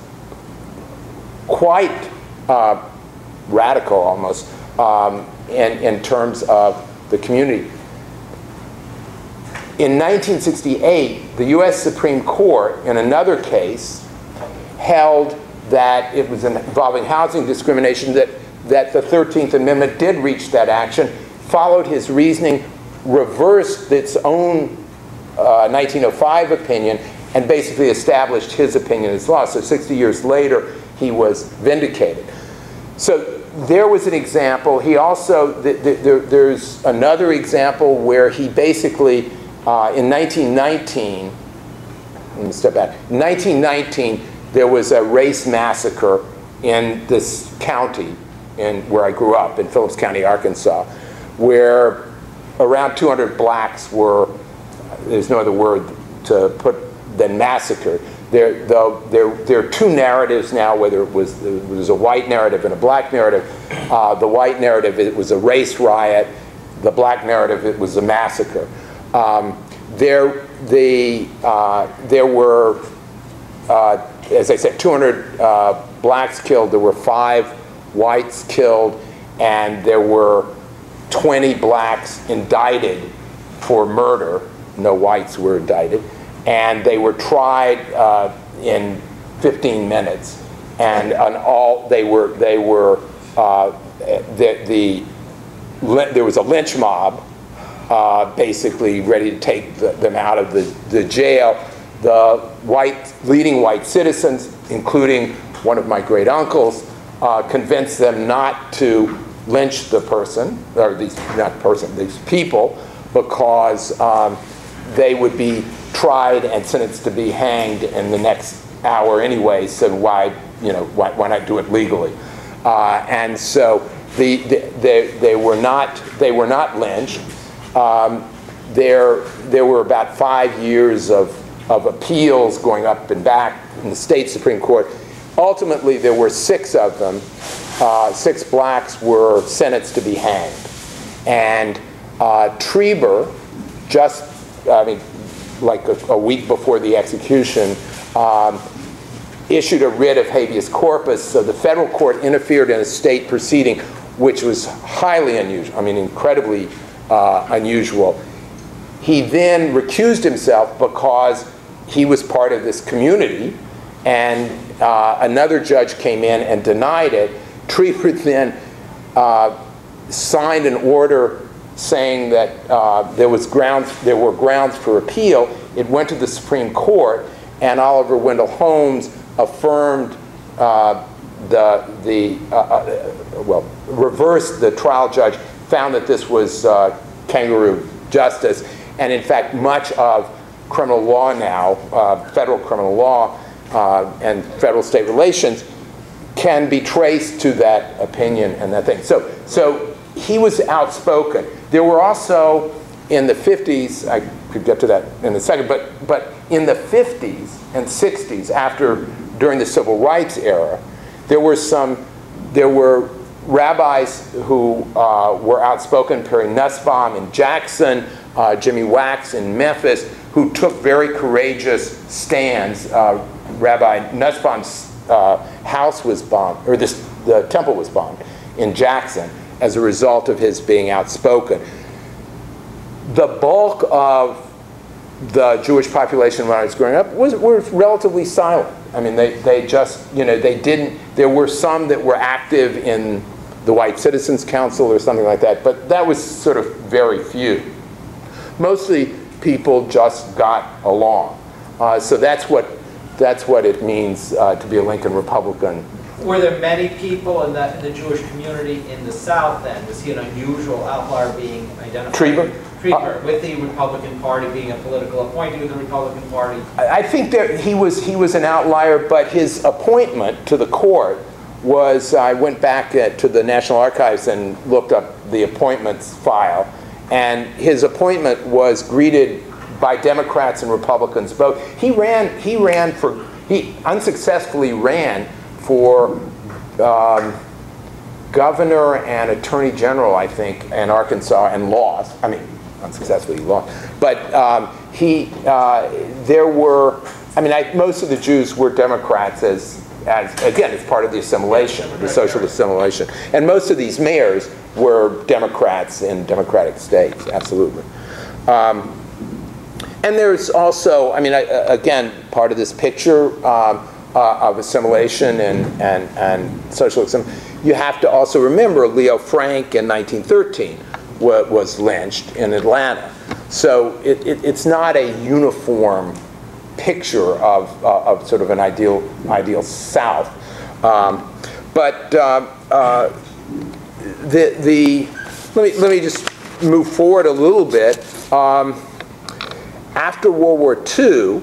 [SPEAKER 11] quite uh, radical, almost, um, in, in terms of the community. In nineteen sixty-eight, the U S Supreme Court, in another case, held that it was involving housing discrimination, that, that the thirteenth Amendment did reach that action, followed his reasoning, reversed its own uh, nineteen oh five opinion, and basically established his opinion as law. So sixty years later, he was vindicated. So there was an example. He also, th th there, there's another example where he basically, uh, in nineteen nineteen, let me step back, in nineteen nineteen, there was a race massacre in this county in, where I grew up, in Phillips County, Arkansas, where around two hundred blacks were, there's no other word to put than massacred. There, though, there, there are two narratives now, whether it was, it was a white narrative and a black narrative. Uh, the white narrative, it was a race riot. The black narrative, it was a massacre. Um, there, the, uh, there were, uh, as I said, two hundred uh, blacks killed. There were five whites killed, and there were twenty blacks indicted for murder. No whites were indicted. And they were tried uh, in fifteen minutes, and on all they were they were uh, the, the there was a lynch mob uh, basically ready to take the, them out of the, the jail. The white leading white citizens, including one of my great uncles, uh, convince them not to lynch the person, or these, not person, these people, because um, they would be tried and sentenced to be hanged in the next hour anyway, so why, you know, why, why not do it legally? Uh, and so the, the, they, they, were not, they were not lynched. Um, there, there were about five years of, of appeals going up and back in the state Supreme Court. Ultimately, there were six of them. Uh, six blacks were sentenced to be hanged. And uh, Trieber, just, I mean, like a, a week before the execution, um, issued a writ of habeas corpus, so the federal court interfered in a state proceeding, which was highly unusual, I mean, incredibly uh, unusual. He then recused himself because he was part of this community, and uh, another judge came in and denied it. Trieber then uh, signed an order saying that uh, there was grounds, there were grounds for appeal. It went to the Supreme Court, and Oliver Wendell Holmes affirmed uh, the the uh, uh, well reversed the trial judge, found that this was uh, kangaroo justice, and in fact much of criminal law now, uh, federal criminal law uh, and federal state relations, can be traced to that opinion and that thing. So so he was outspoken. There were also in the fifties, I could get to that in a second, but but in the fifties and sixties, after during the civil rights era, there were some, there were rabbis who uh, were outspoken, Perry Nussbaum in Jackson, uh, Jimmy Wax in Memphis, who took very courageous stands. Uh, Rabbi Nussbaum's uh, house was bombed, or this, the temple was bombed in Jackson as a result of his being outspoken. The bulk of the Jewish population when I was growing up was, was relatively silent. I mean, they, they just, you know, they didn't, there were some that were active in the White Citizens Council or something like that, but that was sort of very few. Mostly people just got along. Uh, so that's what, that's what it means uh, to be a Lincoln Republican.
[SPEAKER 12] Were there many people in the, in the Jewish community in the South then? Was he an unusual outlier being identified?
[SPEAKER 11] Trieber?
[SPEAKER 12] Trieber, with the Republican Party, being a political appointee with the Republican Party?
[SPEAKER 11] I think that he was, he was an outlier, but his appointment to the court was, I went back at, to the National Archives and looked up the appointments file, and his appointment was greeted by Democrats and Republicans both. He ran, he ran for, he unsuccessfully ran for um, governor and attorney general, I think, in Arkansas, and lost. I mean, unsuccessfully lost. But um, he, uh, there were, I mean, I, most of the Jews were Democrats as, as, again, as part of the assimilation, the social assimilation. And most of these mayors were Democrats in democratic states, absolutely. Um, and there's also, I mean, I, again, part of this picture um, uh, of assimilation and, and, and social assimilation, you have to also remember Leo Frank in nineteen thirteen was lynched in Atlanta. So it, it, it's not a uniform picture of, uh, of sort of an ideal, ideal South. Um, but uh, uh, the, the, let me, let me just move forward a little bit. Um, after World War Two,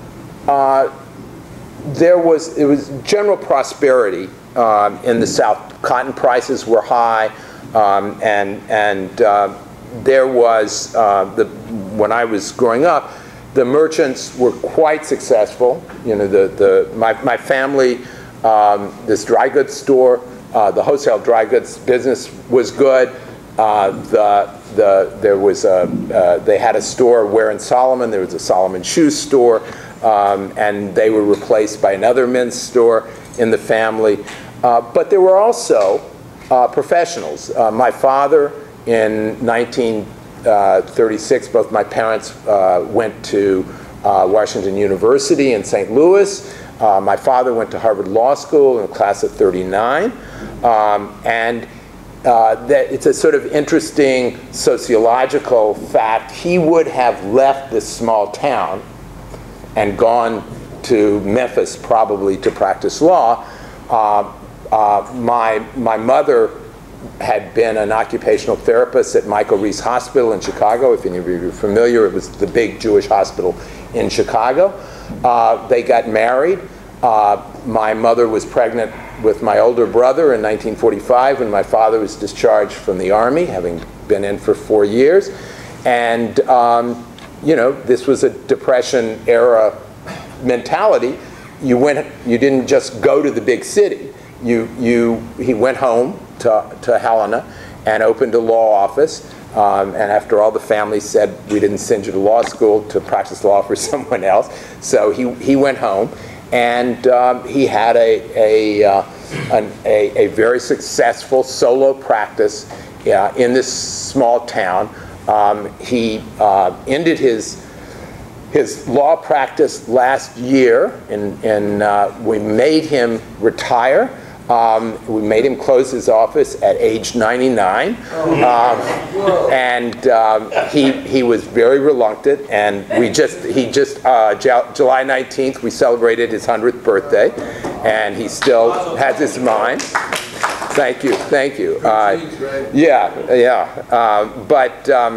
[SPEAKER 11] uh, there was, it was general prosperity um, in the South. Cotton prices were high. Um, and and uh, there was, uh, the, when I was growing up, the merchants were quite successful. You know, the, the, my, my family, um, this dry goods store, uh, the wholesale dry goods business was good. Uh, the, the, there was a, uh, they had a store where in Solomon, there was a Solomon shoe store, um, and they were replaced by another men's store in the family. Uh, but there were also Uh, professionals. Uh, my father, in nineteen thirty-six, both my parents uh, went to uh, Washington University in Saint Louis. Uh, my father went to Harvard Law School in a class of thirty-nine. Um, and uh, that it's a sort of interesting sociological fact. He would have left this small town and gone to Memphis probably to practice law. Uh, Uh, my, my mother had been an occupational therapist at Michael Reese Hospital in Chicago. If any of you are familiar, it was the big Jewish hospital in Chicago. Uh, they got married. Uh, my mother was pregnant with my older brother in nineteen forty-five when my father was discharged from the Army, having been in for four years. And, um, you know, this was a Depression era mentality. You went, you didn't just go to the big city. You, you, he went home to, to Helena and opened a law office. Um, and after all, the family said, we didn't send you to law school to practice law for someone else. So he, he went home, and um, he had a, a, uh, an, a, a very successful solo practice uh, in this small town. Um, he uh, ended his his law practice last year, and, and uh, we made him retire. Um, we made him close his office at age ninety-nine, um, and um, he he was very reluctant. And we just he just uh, July nineteenth we celebrated his hundredth birthday, and he still has his mind. Thank you, thank you. Uh, yeah, yeah. Uh, but um,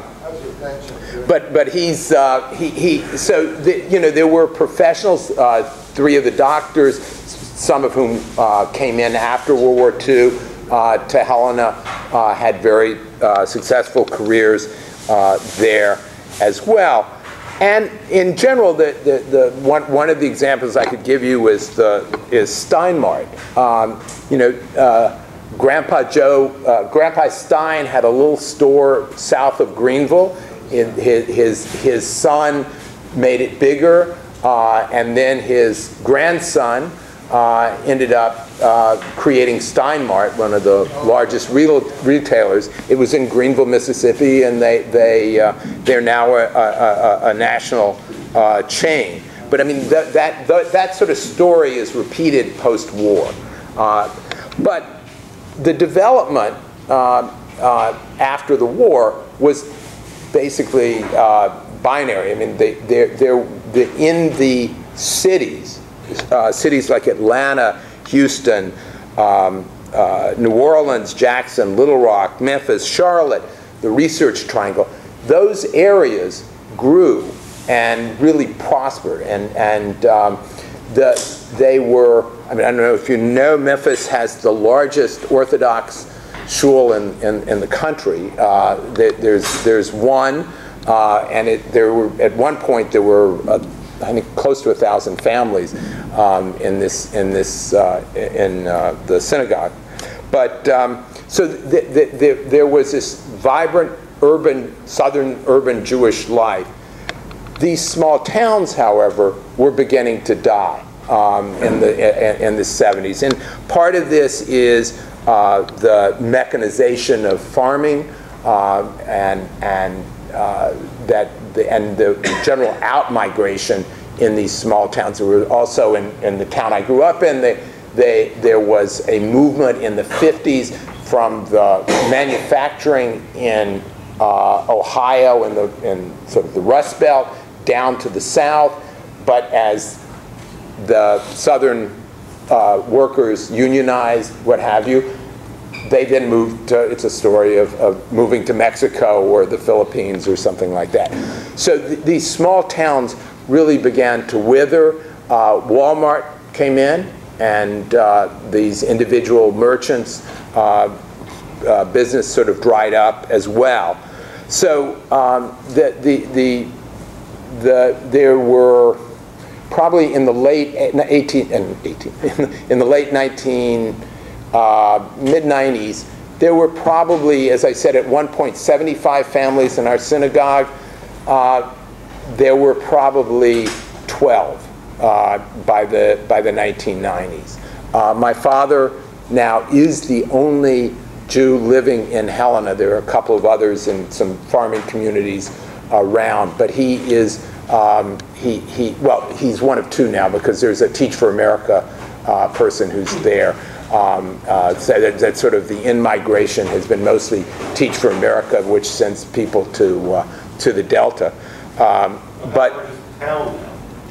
[SPEAKER 11] but but he's uh, he he. So the, you know, there were professionals. Uh, three of the doctors, some of whom uh, came in after World War Two uh, to Helena, uh, had very uh, successful careers uh, there as well. And in general, the, the, the one, one of the examples I could give you is the is Steinmart. Um, you know, uh, Grandpa Joe, uh, Grandpa Stein had a little store south of Greenville. In his his, his son made it bigger, uh, and then his grandson uh, ended up uh, creating Steinmart, one of the largest real retailers. It was in Greenville, Mississippi, and they they uh, they're now a, a, a, a national uh, chain. But I mean, that that that, that sort of story is repeated post-war. Uh, but the development uh, uh, after the war was basically uh, binary. I mean, they, they're, they're, they're in the cities, uh, cities like Atlanta, Houston, um, uh, New Orleans, Jackson, Little Rock, Memphis, Charlotte, the Research Triangle. Those areas grew and really prospered, and and um, the they were. I mean, I don't know if you know, Memphis has the largest Orthodox shul in, in, in the country. Uh, there, there's there's one, uh, and it, there were at one point there were uh, I think close to a thousand families um, in this in this uh, in uh, the synagogue. But um, so th th th there was this vibrant urban southern urban Jewish life. These small towns, however, were beginning to die um, in the in the seventies, and part of this is uh, the mechanization of farming uh, and and uh, that the, and the general out-migration in these small towns. There were also in, in the town I grew up in, they, they, there was a movement in the fifties from the manufacturing in uh, Ohio and the in sort of the Rust Belt down to the South, but as the Southern uh, workers unionized, what have you, they then moved to, it's a story of, of moving to Mexico or the Philippines or something like that. So th these small towns really began to wither. Uh, Walmart came in, and uh, these individual merchants' uh, uh, business sort of dried up as well. So um, the, the, the, the, there were probably in the late eighteen, eighteen in the late nineteen uh, mid nineties, there were probably, as I said, at one point seventy-five families in our synagogue. Uh, there were probably twelve uh, by the by the nineteen nineties. Uh, my father now is the only Jew living in Helena. There are a couple of others in some farming communities around, but he is um, he he well he's one of two now, because there's a Teach for America uh, person who's there. Um, uh, so that, that sort of the in-migration has been mostly Teach for America, which sends people to uh, to the Delta. Um, but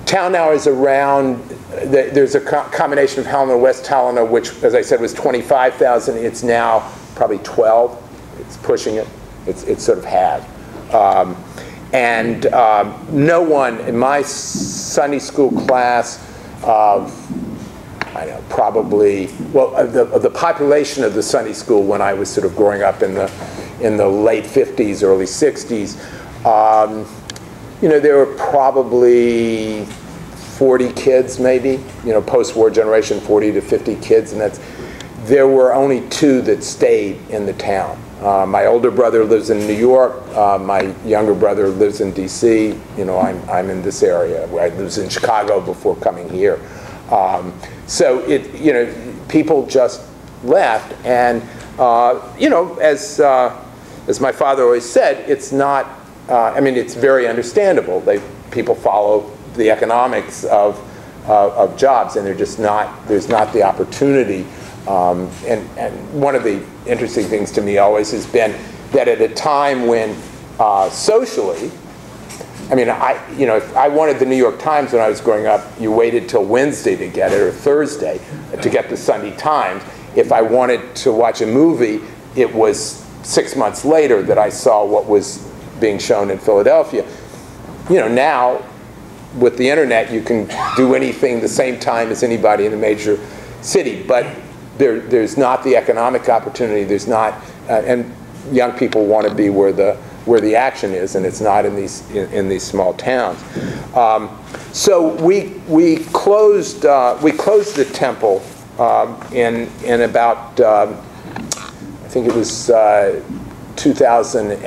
[SPEAKER 11] town now is around, there's a co combination of Helena and West Helena, which, as I said, was twenty-five thousand. It's now probably twelve. It's pushing it. It's, it's sort of halved. Um, and um, no one in my Sunday school class of, I don't know, probably, well, of the, of the population of the Sunday school when I was sort of growing up in the, in the late fifties, early sixties, um, you know, there were probably forty kids maybe, you know, post-war generation, forty to fifty kids, and that's, there were only two that stayed in the town. Uh, my older brother lives in New York, uh, my younger brother lives in D C, you know, I'm, I'm in this area, where I was in Chicago before coming here. Um, so it, you know, people just left, and uh, you know, as, uh, as my father always said, it's not, uh, I mean, it's very understandable. They, people follow the economics of, uh, of jobs, and they're just not, there's not the opportunity. Um, and, and one of the interesting things to me always has been that at a time when uh, socially, I mean, I, you know, if I wanted the New York Times when I was growing up, you waited till Wednesday to get it, or Thursday to get the Sunday Times. If I wanted to watch a movie, it was six months later that I saw what was being shown in Philadelphia. You know, now, with the internet, you can do anything the same time as anybody in a major city, but there, there's not the economic opportunity, there's not, uh, and young people want to be where the, where the action is, and it's not in these, in, in these small towns. Um, so we, we, closed, uh, we closed the temple um, in, in about, um, I think it was uh, two thousand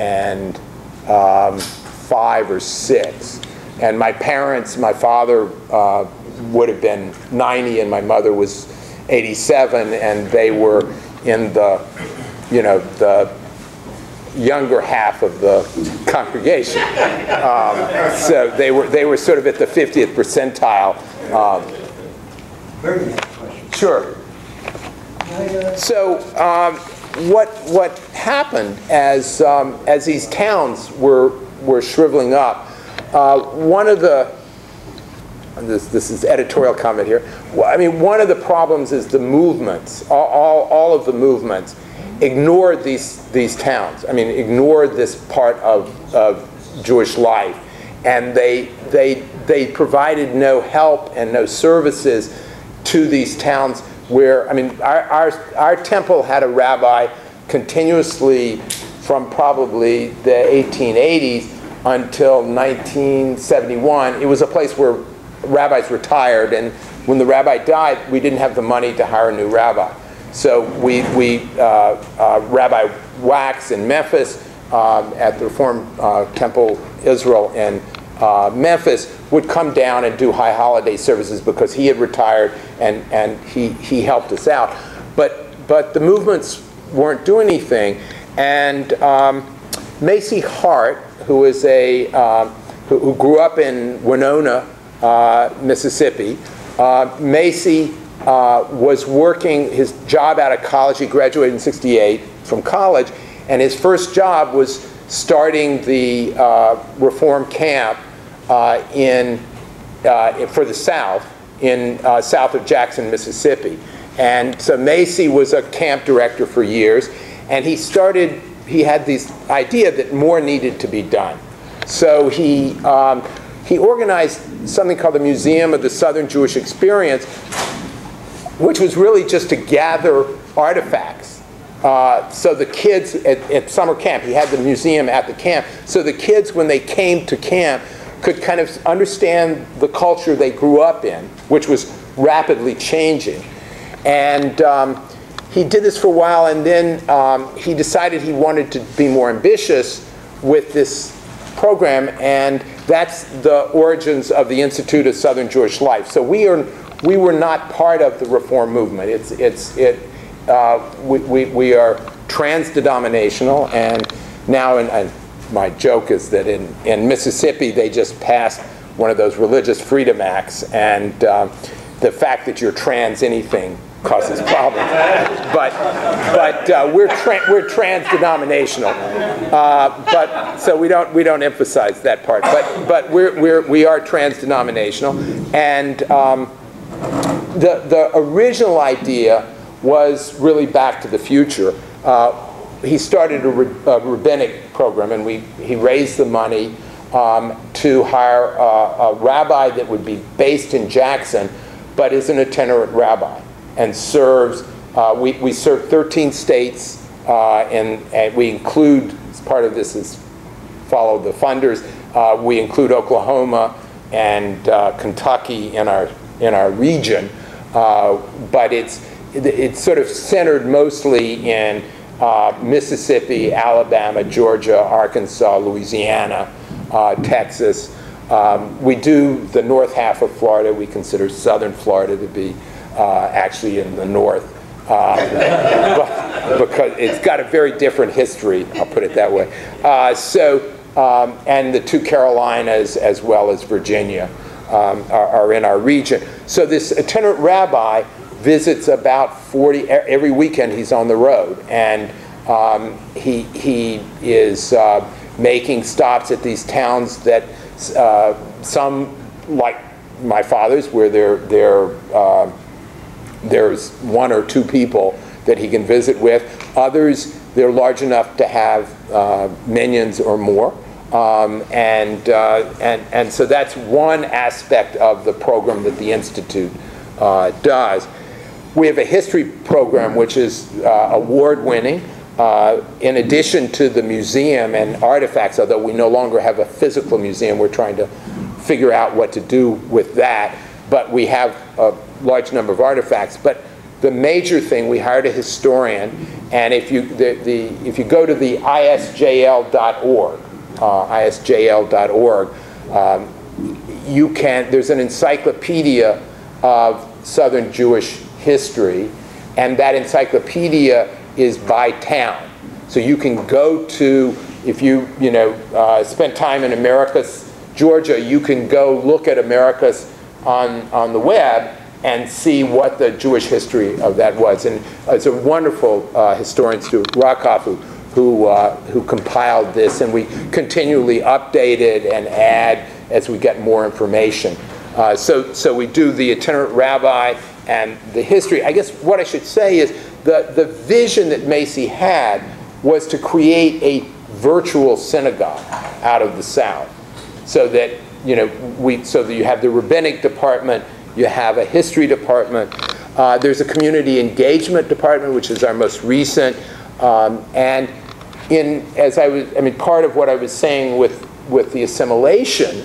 [SPEAKER 11] five or six. And my parents, my father uh, would have been ninety, and my mother was eighty-seven, and they were in the, you know, the younger half of the congregation. Um, so they were, they were sort of at the fiftieth percentile. Um,
[SPEAKER 10] Very nice question.
[SPEAKER 11] sure. So um, what, what happened as, um, as these towns were, were shriveling up, Uh, one of the, this, this is editorial comment here, I mean, one of the problems is the movements, all, all, all of the movements ignored these, these towns. I mean, ignored this part of, of Jewish life. And they, they, they provided no help and no services to these towns where, I mean, our, our, our temple had a rabbi continuously from probably the eighteen eighties until nineteen seventy-one. It was a place where rabbis retired, and when the rabbi died, we didn't have the money to hire a new rabbi. So we, we uh, uh, Rabbi Wax in Memphis, um, at the Reform uh, Temple Israel in uh, Memphis, would come down and do high holiday services because he had retired, and, and he, he helped us out. But, but the movements weren't doing anything, and um, Macy Hart, who is a uh, who, who grew up in Winona, uh, Mississippi. Uh, Macy uh, was working his job out of college. He graduated in sixty-eight from college, and his first job was starting the uh, Reform camp uh, in uh, for the South in uh, south of Jackson, Mississippi. And so Macy was a camp director for years, and he started. He had this idea that more needed to be done. So he, um, he organized something called the Museum of the Southern Jewish Experience, which was really just to gather artifacts. Uh, so the kids at, at summer camp, he had the museum at the camp, so the kids, when they came to camp, could kind of understand the culture they grew up in, which was rapidly changing. And um, he did this for a while, and then um, he decided he wanted to be more ambitious with this program, and that's the origins of the Institute of Southern Jewish Life. So we are, we were not part of the Reform movement. It's, it's, it, uh, we, we, we are trans-denominational, and now, in, and my joke is that in, in Mississippi, they just passed one of those religious freedom acts, and uh, the fact that you're trans anything causes problems. But but uh, we're tra we're trans-denominational. Uh, but so we don't we don't emphasize that part. But but we're we're we are trans-denominational, and um, the the original idea was really Back to the Future. Uh, he started a, a rabbinic program, and we he raised the money um, to hire a, a rabbi that would be based in Jackson, but is an itinerant rabbi and serves. Uh, we we serve thirteen states, uh, and, and we include, as part of this is follow the funders. Uh, we include Oklahoma and uh, Kentucky in our in our region, uh, but it's it's sort of centered mostly in uh, Mississippi, Alabama, Georgia, Arkansas, Louisiana, uh, Texas. Um, we do the north half of Florida. We consider southern Florida to be uh, actually in the north, uh, but, because it's got a very different history, I'll put it that way. Uh, so, um, and the two Carolinas as well as Virginia um, are, are in our region. So this itinerant rabbi visits about forty, every weekend he's on the road, and um, he, he is uh, making stops at these towns that uh, some, like my father's, where they're, they're, uh, there's one or two people that he can visit with. Others, they're large enough to have uh, minions or more. Um, and, uh, and, and so that's one aspect of the program that the Institute uh, does. We have a history program which is uh, award-winning. Uh, in addition to the museum and artifacts, although we no longer have a physical museum, we're trying to figure out what to do with that. But we have a large number of artifacts. But the major thing, we hired a historian, and if you, the, the, if you go to the I S J L dot org, uh, I S J L dot org, um, you can, there's an encyclopedia of Southern Jewish history, and that encyclopedia is by town. So you can go to, if you, you know, uh, spent time in Americus, Georgia, you can go look at Americus on, on the web and see what the Jewish history of that was. And it's a wonderful uh, historian, Stu Rockoff, who, who, uh, who compiled this, and we continually update it and add as we get more information. Uh, so, so we do the itinerant rabbi and the history. I guess what I should say is the, the vision that Macy had was to create a virtual synagogue out of the South, so that, you know, we, so that you have the rabbinic department, you have a history department, uh, there's a community engagement department, which is our most recent, um, and in, as I was, I mean, part of what I was saying with, with the assimilation,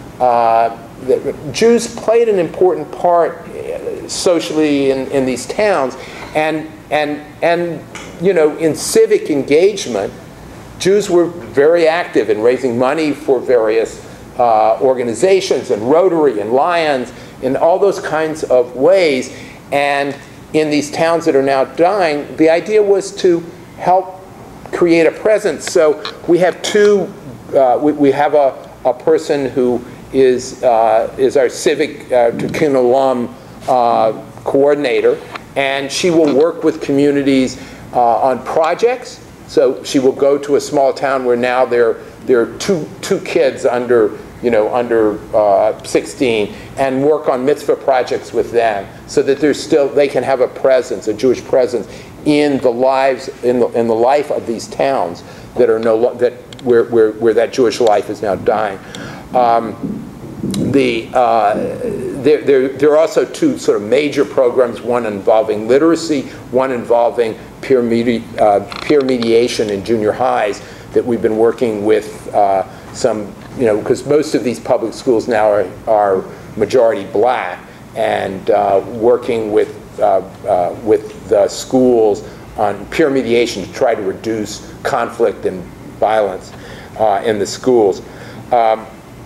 [SPEAKER 11] uh, that Jews played an important part socially in, in these towns, and, and, and, you know, in civic engagement, Jews were very active in raising money for various uh, organizations, and Rotary and Lions, in all those kinds of ways. And in these towns that are now dying, the idea was to help create a presence. So we have two, uh, we, we have a, a person who is, uh, is our civic uh, Tikkun Olam uh, coordinator, and she will work with communities uh, on projects. So she will go to a small town where now there, there are two, two kids under, you know, under uh, sixteen, and work on mitzvah projects with them, so that there's still, they can have a presence, a Jewish presence, in the lives, in the, in the life of these towns that are no, that where, where, where that Jewish life is now dying. Um, the, uh, there, there, there are also two sort of major programs, one involving literacy, one involving peer, medi uh, peer mediation in junior highs, that we've been working with uh, some, you know, because most of these public schools now are, are majority black, and uh, working with, uh, uh, with the schools on peer mediation to try to reduce conflict and violence uh, in the schools. Um,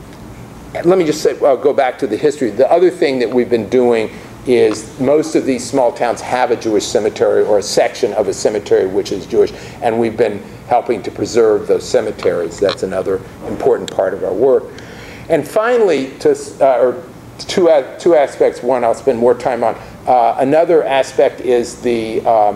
[SPEAKER 11] let me just say, well, go back to the history. The other thing that we've been doing is most of these small towns have a Jewish cemetery, or a section of a cemetery which is Jewish, and we've been helping to preserve those cemeteries. That's another important part of our work. And finally, to, uh, or two, uh, two aspects. One I'll spend more time on. uh, another aspect is the um,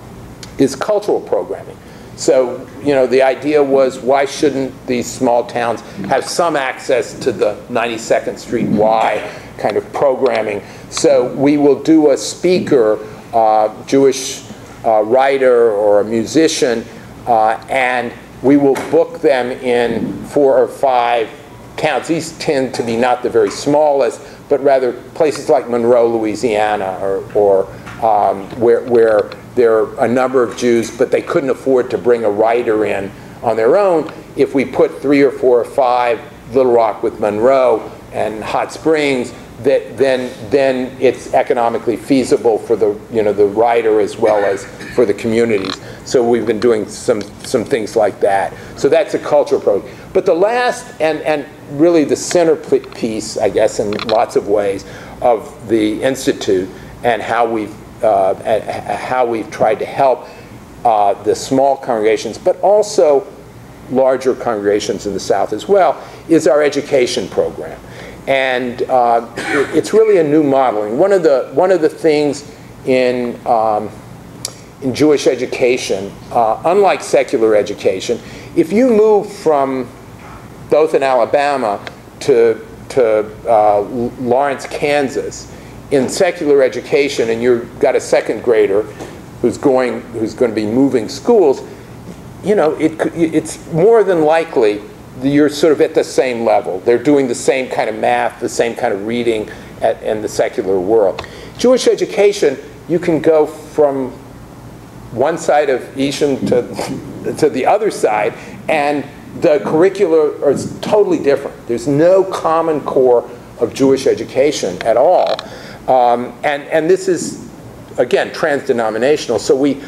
[SPEAKER 11] is cultural programming. So, you know, the idea was, why shouldn't these small towns have some access to the ninety-second Street Y kind of programming? So we will do a speaker, uh, Jewish uh, writer or a musician, uh, and we will book them in four or five towns. These tend to be not the very smallest, but rather places like Monroe, Louisiana, or, or um, where, where there are a number of Jews, but they couldn't afford to bring a writer in on their own. If we put three or four or five, Little Rock with Monroe and Hot Springs, that then then it's economically feasible for the you know the writer as well as for the communities. So we've been doing some some things like that. So that's a cultural program. But the last and and really the centerpiece, I guess, in lots of ways, of the Institute and how we've uh, how we've tried to help uh, the small congregations, but also larger congregations in the South as well, is our education program. And uh, it, it's really a new modeling. One of the one of the things in um, in Jewish education, uh, unlike secular education, if you move from Dothan, Alabama, to to uh, Lawrence, Kansas, in secular education, and you've got a second grader who's going who's going to be moving schools, you know, it it's more than likely you're sort of at the same level. They're doing the same kind of math, the same kind of reading at, in the secular world. Jewish education, you can go from one side of Isham to, to the other side, and the curricula is totally different. There's no common core of Jewish education at all. Um, and, and this is, again, trans-denominational. So we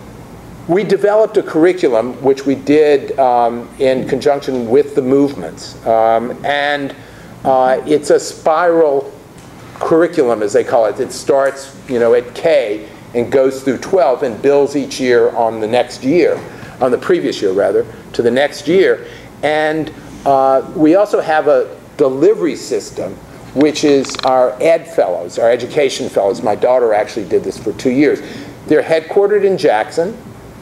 [SPEAKER 11] We developed a curriculum, which we did um, in conjunction with the movements. Um, and uh, it's a spiral curriculum, as they call it. It starts, you know, at K and goes through twelve and builds each year on the next year, on the previous year, rather, to the next year. And uh, we also have a delivery system, which is our Ed Fellows, our education fellows. My daughter actually did this for two years. They're headquartered in Jackson,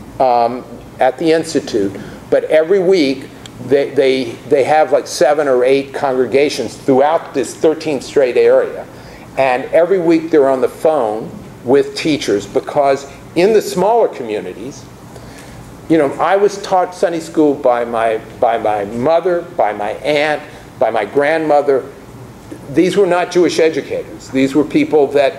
[SPEAKER 11] Um, at the Institute, but every week they, they, they have like seven or eight congregations throughout this thirteenth Street area. And every week they're on the phone with teachers, because in the smaller communities, you know, I was taught Sunday school by my, by my mother, by my aunt, by my grandmother. These were not Jewish educators. These were people that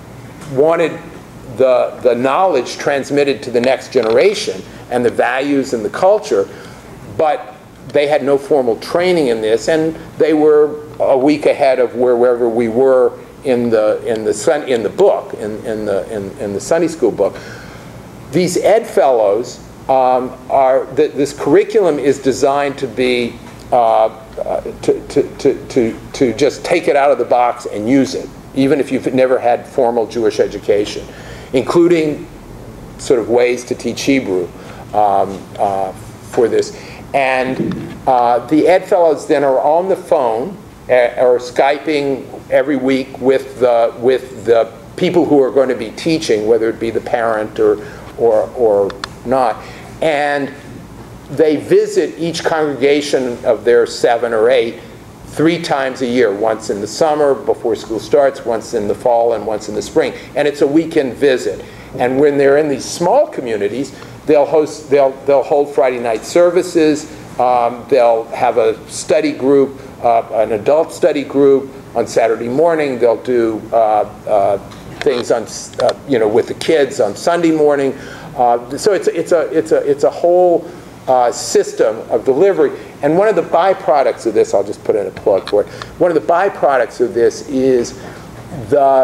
[SPEAKER 11] wanted The, the knowledge transmitted to the next generation and the values and the culture, but they had no formal training in this, and they were a week ahead of wherever we were in the in the sun, in the book in, in the in, in the Sunday school book. These Ed Fellows um, are th this curriculum is designed to be uh, uh, to, to, to, to, to just take it out of the box and use it, even if you've never had formal Jewish education, including sort of ways to teach Hebrew um, uh, for this. And uh, the Ed Fellows then are on the phone uh, or Skyping every week with the, with the people who are going to be teaching, whether it be the parent or, or, or not. And they visit each congregation of their seven or eight three times a year, once in the summer before school starts, once in the fall, and once in the spring. And it's a weekend visit. And when they're in these small communities, they'll host, they'll, they'll hold Friday night services. Um, they'll have a study group, uh, an adult study group on Saturday morning. They'll do uh, uh, things on, uh, you know, with the kids on Sunday morning. Uh, so it's it's a it's a it's a whole uh, system of delivery. And one of the byproducts of this, I'll just put in a plug for it, one of the byproducts of this is the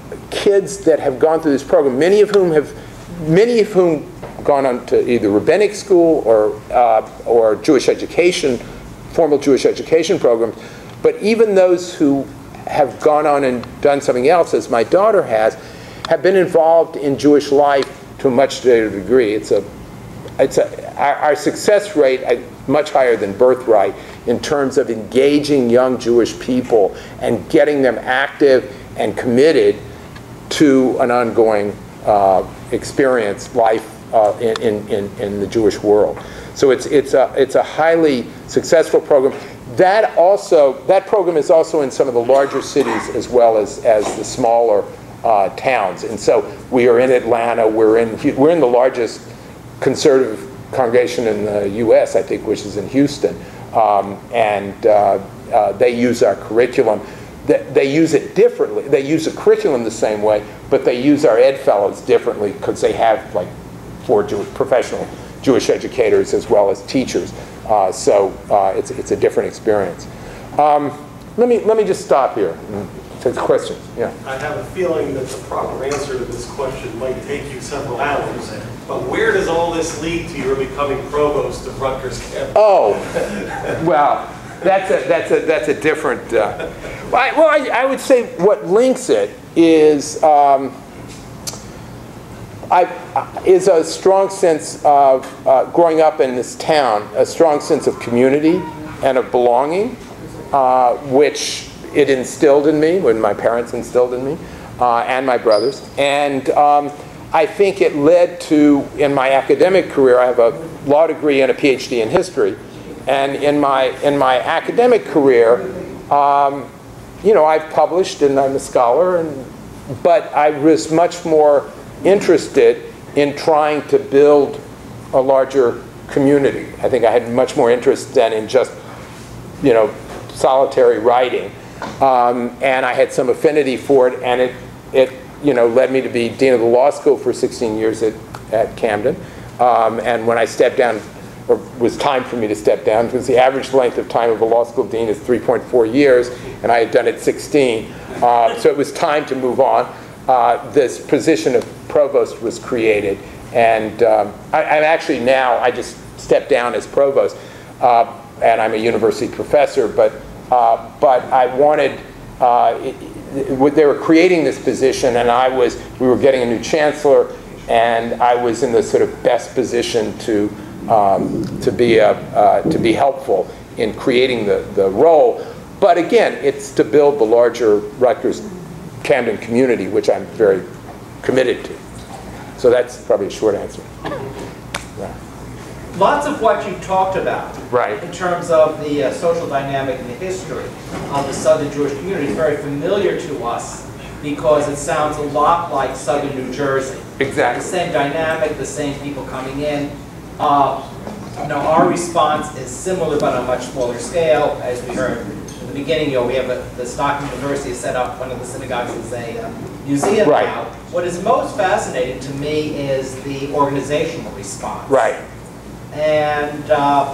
[SPEAKER 11] kids that have gone through this program, many of whom have, many of whom gone on to either rabbinic school or, uh, or Jewish education, formal Jewish education programs, but even those who have gone on and done something else, as my daughter has, have been involved in Jewish life to a much greater degree. It's a, it's a, our, our success rate, I, much higher than birthright in terms of engaging young Jewish people and getting them active and committed to an ongoing uh, experience, life uh, in, in, in the Jewish world. So it's, it's, a, it's a highly successful program. That also, that program is also in some of the larger cities as well as, as the smaller uh, towns. And so we are in Atlanta, we're in, we're in the largest conservative congregation in the U S, I think, which is in Houston. Um, and uh, uh, they use our curriculum. They, they use it differently. They use the curriculum the same way, but they use our ed fellows differently because they have like four Jewish, professional Jewish educators as well as teachers. Uh, so uh, it's, it's a different experience. Um, let me, let me just stop here and take questions. Yeah.
[SPEAKER 7] I have a feeling that the proper answer to this question might take you several hours, but where does all this lead to your becoming provost of Rutgers campus?
[SPEAKER 11] Oh, well, that's a, that's a, that's a different, uh, I, well, I, I would say what links it is, um, I, is a strong sense of, uh, growing up in this town, a strong sense of community and of belonging, uh, which it instilled in me, when my parents instilled in me, uh, and my brothers. And um, I think it led to, in my academic career, I have a law degree and a PhD in history. And in my, in my academic career, um, you know, I've published and I'm a scholar, and, but I was much more interested in trying to build a larger community. I think I had much more interest than in just, you know, solitary writing. Um, and I had some affinity for it, and it, it, you know, led me to be dean of the law school for sixteen years at, at Camden. Um, and when I stepped down, or was time for me to step down, because the average length of time of a law school dean is three point four years, and I had done it sixteen. Uh, so it was time to move on. Uh, this position of provost was created, and um, I, I'm actually now, I just stepped down as provost, uh, and I'm a university professor, but, uh, but I wanted, uh, it, it, they were creating this position, and I was, we were getting a new chancellor, and I was in the sort of best position to, um, to, be, a, uh, to be helpful in creating the, the role. But again, it's to build the larger Rutgers Camden community, which I'm very committed to. So that's probably a short answer. Yeah.
[SPEAKER 12] Lots of what you talked about,
[SPEAKER 11] right,
[SPEAKER 12] in terms of the uh, social dynamic and the history of the Southern Jewish community is very familiar to us because it sounds a lot like Southern New Jersey.
[SPEAKER 11] Exactly.
[SPEAKER 12] The same dynamic, the same people coming in. Uh, you know, our response is similar but on a much smaller scale. As we heard in the beginning, you know, we have a, the Stockton University set up one of the synagogues as a uh, museum
[SPEAKER 11] right.
[SPEAKER 12] now. What is most fascinating to me is the organizational response.
[SPEAKER 11] Right.
[SPEAKER 12] And uh,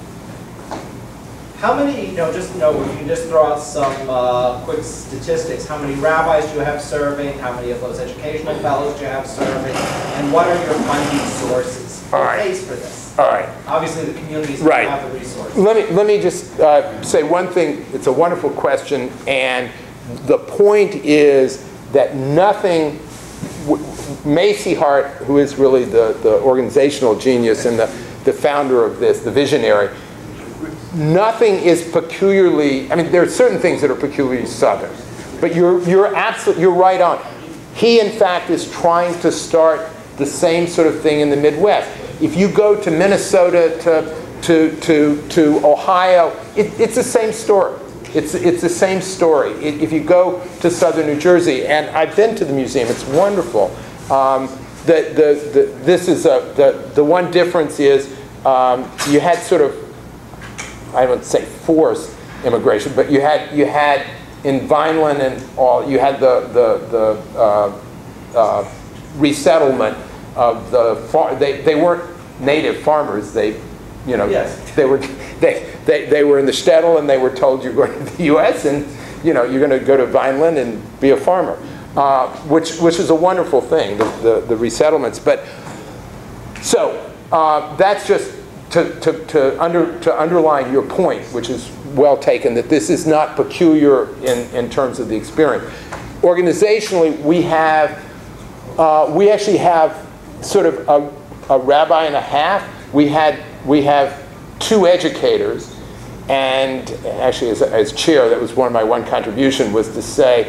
[SPEAKER 12] how many, you know, just, you know, if you just throw out some uh, quick statistics, how many rabbis do you have serving, how many of those educational fellows do you have serving, and what are your funding sources? Who pays for this?
[SPEAKER 11] All right.
[SPEAKER 12] Obviously the communities
[SPEAKER 11] right.
[SPEAKER 12] have the resources.
[SPEAKER 11] Let me, let me just uh, say one thing. It's a wonderful question, and the point is that nothing, Macy Hart, who is really the, the organizational genius and the, the founder of this, the visionary, nothing is peculiarly, I mean, there are certain things that are peculiarly Southern, but you're, you're absolutely, you're right on. He, in fact, is trying to start the same sort of thing in the Midwest. If you go to Minnesota, to, to, to, to Ohio, it, it's the same story. It's, it's the same story. It, if you go to Southern New Jersey, and I've been to the museum, it's wonderful. Um, the, the, the, this is a, the, the one difference is um, you had sort of, I don't say forced immigration, but you had, you had in Vineland and all, you had the, the, the uh, uh, resettlement of the far, they, they weren't native farmers. They, you know,
[SPEAKER 12] yes.
[SPEAKER 11] they were they, they they were in the shtetl, and they were told you're going to the U S and you know you're going to go to Vineland and be a farmer, uh, which which is a wonderful thing, the the, the resettlements. But so uh, that's just to to to under to underline your point, which is well taken, that this is not peculiar in in terms of the experience. Organizationally, we have uh, we actually have sort of a, a rabbi and a half. We had we have two educators, and actually as, as chair, that was one of my one contribution was to say,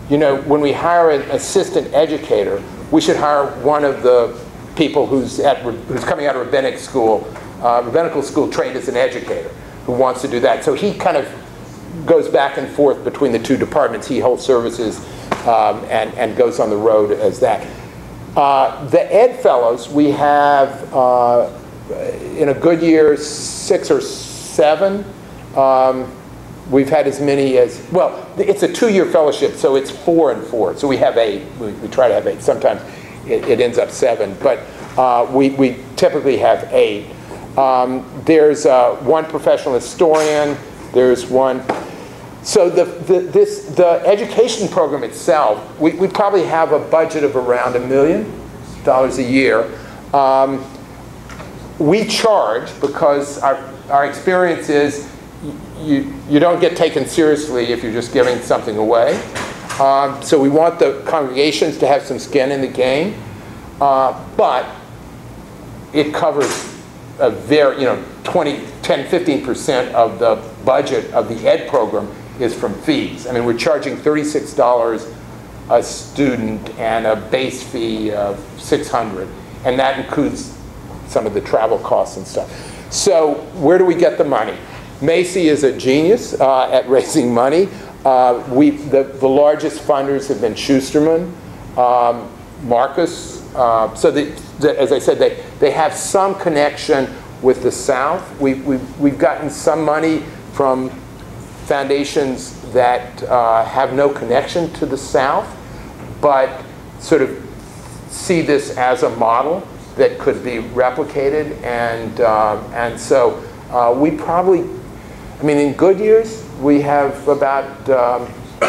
[SPEAKER 11] you know, when we hire an assistant educator, we should hire one of the people who's, at, who's coming out of rabbinic school, uh, rabbinical school trained as an educator, who wants to do that. So he kind of goes back and forth between the two departments. He holds services um, and, and goes on the road as that. Uh, the Ed Fellows, we have, uh, in a good year, six or seven. Um, we've had as many as, well, it's a two-year fellowship, so it's four and four. So we have eight. We, we try to have eight. Sometimes it, it ends up seven, but uh, we, we typically have eight. Um, there's uh, one professional historian. There's one. So the, the, this, the education program itself, we, we probably have a budget of around a million dollars a year. Um, we charge because our, our experience is you, you don't get taken seriously if you're just giving something away. Um, so we want the congregations to have some skin in the game, uh, but it covers a very, you know, twenty, ten, fifteen percent of the budget of the ed program is from fees. I mean, we're charging thirty-six dollars a student and a base fee of six hundred dollars, and that includes some of the travel costs and stuff. So where do we get the money? Macy is a genius uh, at raising money. Uh, we, the, the largest funders have been Schusterman, um, Marcus. Uh, so the, the, as I said, they, they have some connection with the South. We, we've, we've gotten some money from foundations that uh, have no connection to the South, but sort of see this as a model that could be replicated. And, uh, and so uh, we probably, I mean, in good years, we have about, um,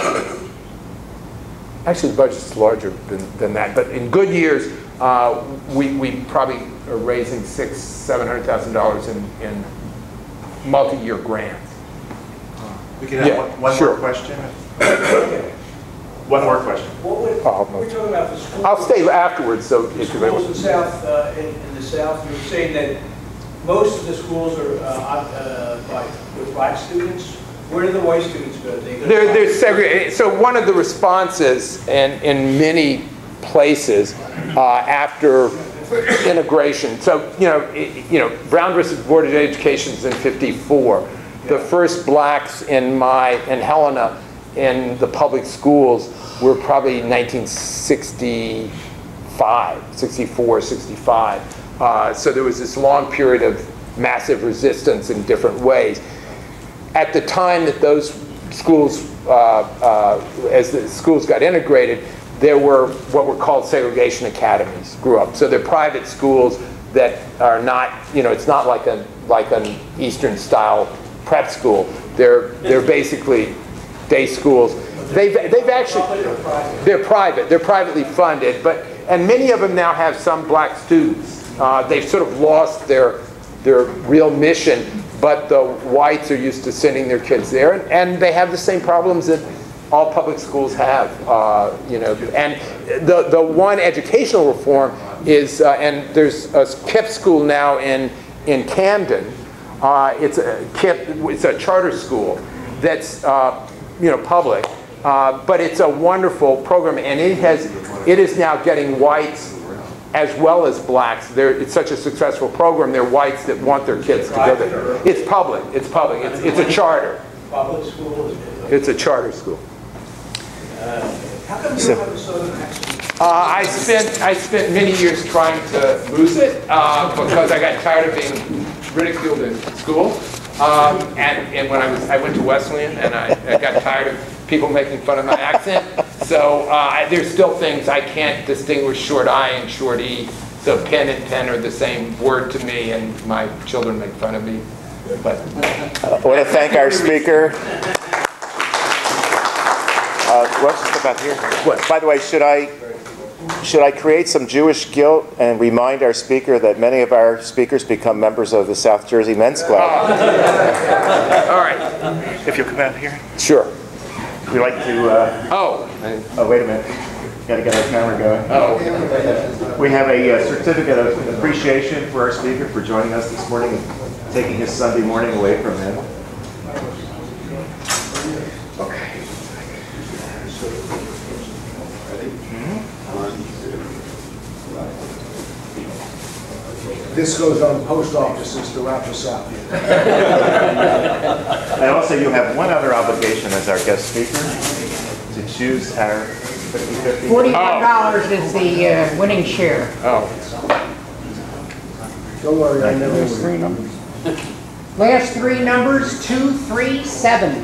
[SPEAKER 11] actually the budget's larger than, than that, but in good years, uh, we, we probably are raising six, seven hundred thousand dollars in, in multi-year grants.
[SPEAKER 1] We can have
[SPEAKER 11] Yeah,
[SPEAKER 1] one, one
[SPEAKER 11] sure.
[SPEAKER 1] more question. One more question.
[SPEAKER 10] What would,
[SPEAKER 11] Oh,
[SPEAKER 10] we're talking about the schools.
[SPEAKER 11] I'll stay afterwards, so
[SPEAKER 10] The
[SPEAKER 11] if you
[SPEAKER 10] schools in South, uh, in, in the South, you're saying that most of the schools are uh, uh, like with black students. Where do the white students go? They go
[SPEAKER 11] They're,
[SPEAKER 10] to
[SPEAKER 11] they're segregated. So one of the responses in, in many places uh, after integration, so you know, it, you know, Brown versus Board of Education is in fifty-four. The first blacks in my in Helena in the public schools were probably nineteen sixty-five, sixty-four, sixty-five. Uh, so there was this long period of massive resistance in different ways. At the time that those schools, uh, uh, as the schools got integrated, there were what were called segregation academies grew up. So they're private schools that are not, you know, it's not like a like an Eastern style prep school. They're they're basically day schools. They've they've actually they're private. They're privately funded, but and many of them now have some black students. Uh, they've sort of lost their their real mission, but the whites are used to sending their kids there, and, and they have the same problems that all public schools have. Uh, you know, and the the one educational reform is, uh, and there's a K I P school now in in Camden. Uh, it's a K I P, it's a charter school that's uh, you know public, uh, but it's a wonderful program, and it has it is now getting whites as well as blacks. They're, it's such a successful program. They're whites that want their kids to go there. It's public. It's public. It's, it's a charter.
[SPEAKER 10] public school?
[SPEAKER 11] It's a charter school.
[SPEAKER 10] Uh, how come you don't have a southern accent?
[SPEAKER 11] Uh, I spent I spent many years trying to lose it uh, because I got tired of being ridiculed in school. Um, and, and when I was I went to Wesleyan, and I, I got tired of people making fun of my accent. So uh, I, there's still things I can't distinguish short I and short E. So pen and pen are the same word to me, and my children make fun of me. But
[SPEAKER 1] I want to thank our speaker. Uh, what's this about here?
[SPEAKER 11] What?
[SPEAKER 1] By the way, should I should I create some Jewish guilt and remind our speaker that many of our speakers become members of the South Jersey Men's Club?
[SPEAKER 11] Oh. All right.
[SPEAKER 1] If you'll come out here.
[SPEAKER 11] Sure.
[SPEAKER 1] We like to. Uh,
[SPEAKER 11] oh.
[SPEAKER 1] Oh, wait a minute. Got to get our camera going.
[SPEAKER 11] Oh.
[SPEAKER 1] We have a uh, certificate of appreciation for our speaker for joining us this morning and taking his Sunday morning away from him. Okay.
[SPEAKER 13] this goes on post offices throughout the South.
[SPEAKER 1] And also, you have one other obligation as our guest speaker, to choose our fifty fifty.
[SPEAKER 4] forty-one dollars is the uh, winning share.
[SPEAKER 1] Oh.
[SPEAKER 13] Don't worry, I never
[SPEAKER 4] Last three numbers. Last three numbers, two, three, seven.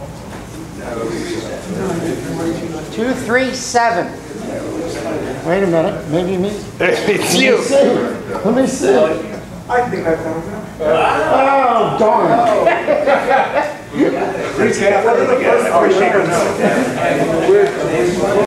[SPEAKER 4] Two, three, seven. Wait a minute, maybe me.
[SPEAKER 11] It's you.
[SPEAKER 4] Let me see.
[SPEAKER 13] I think I found it.
[SPEAKER 4] Oh, darn.
[SPEAKER 1] Please get up.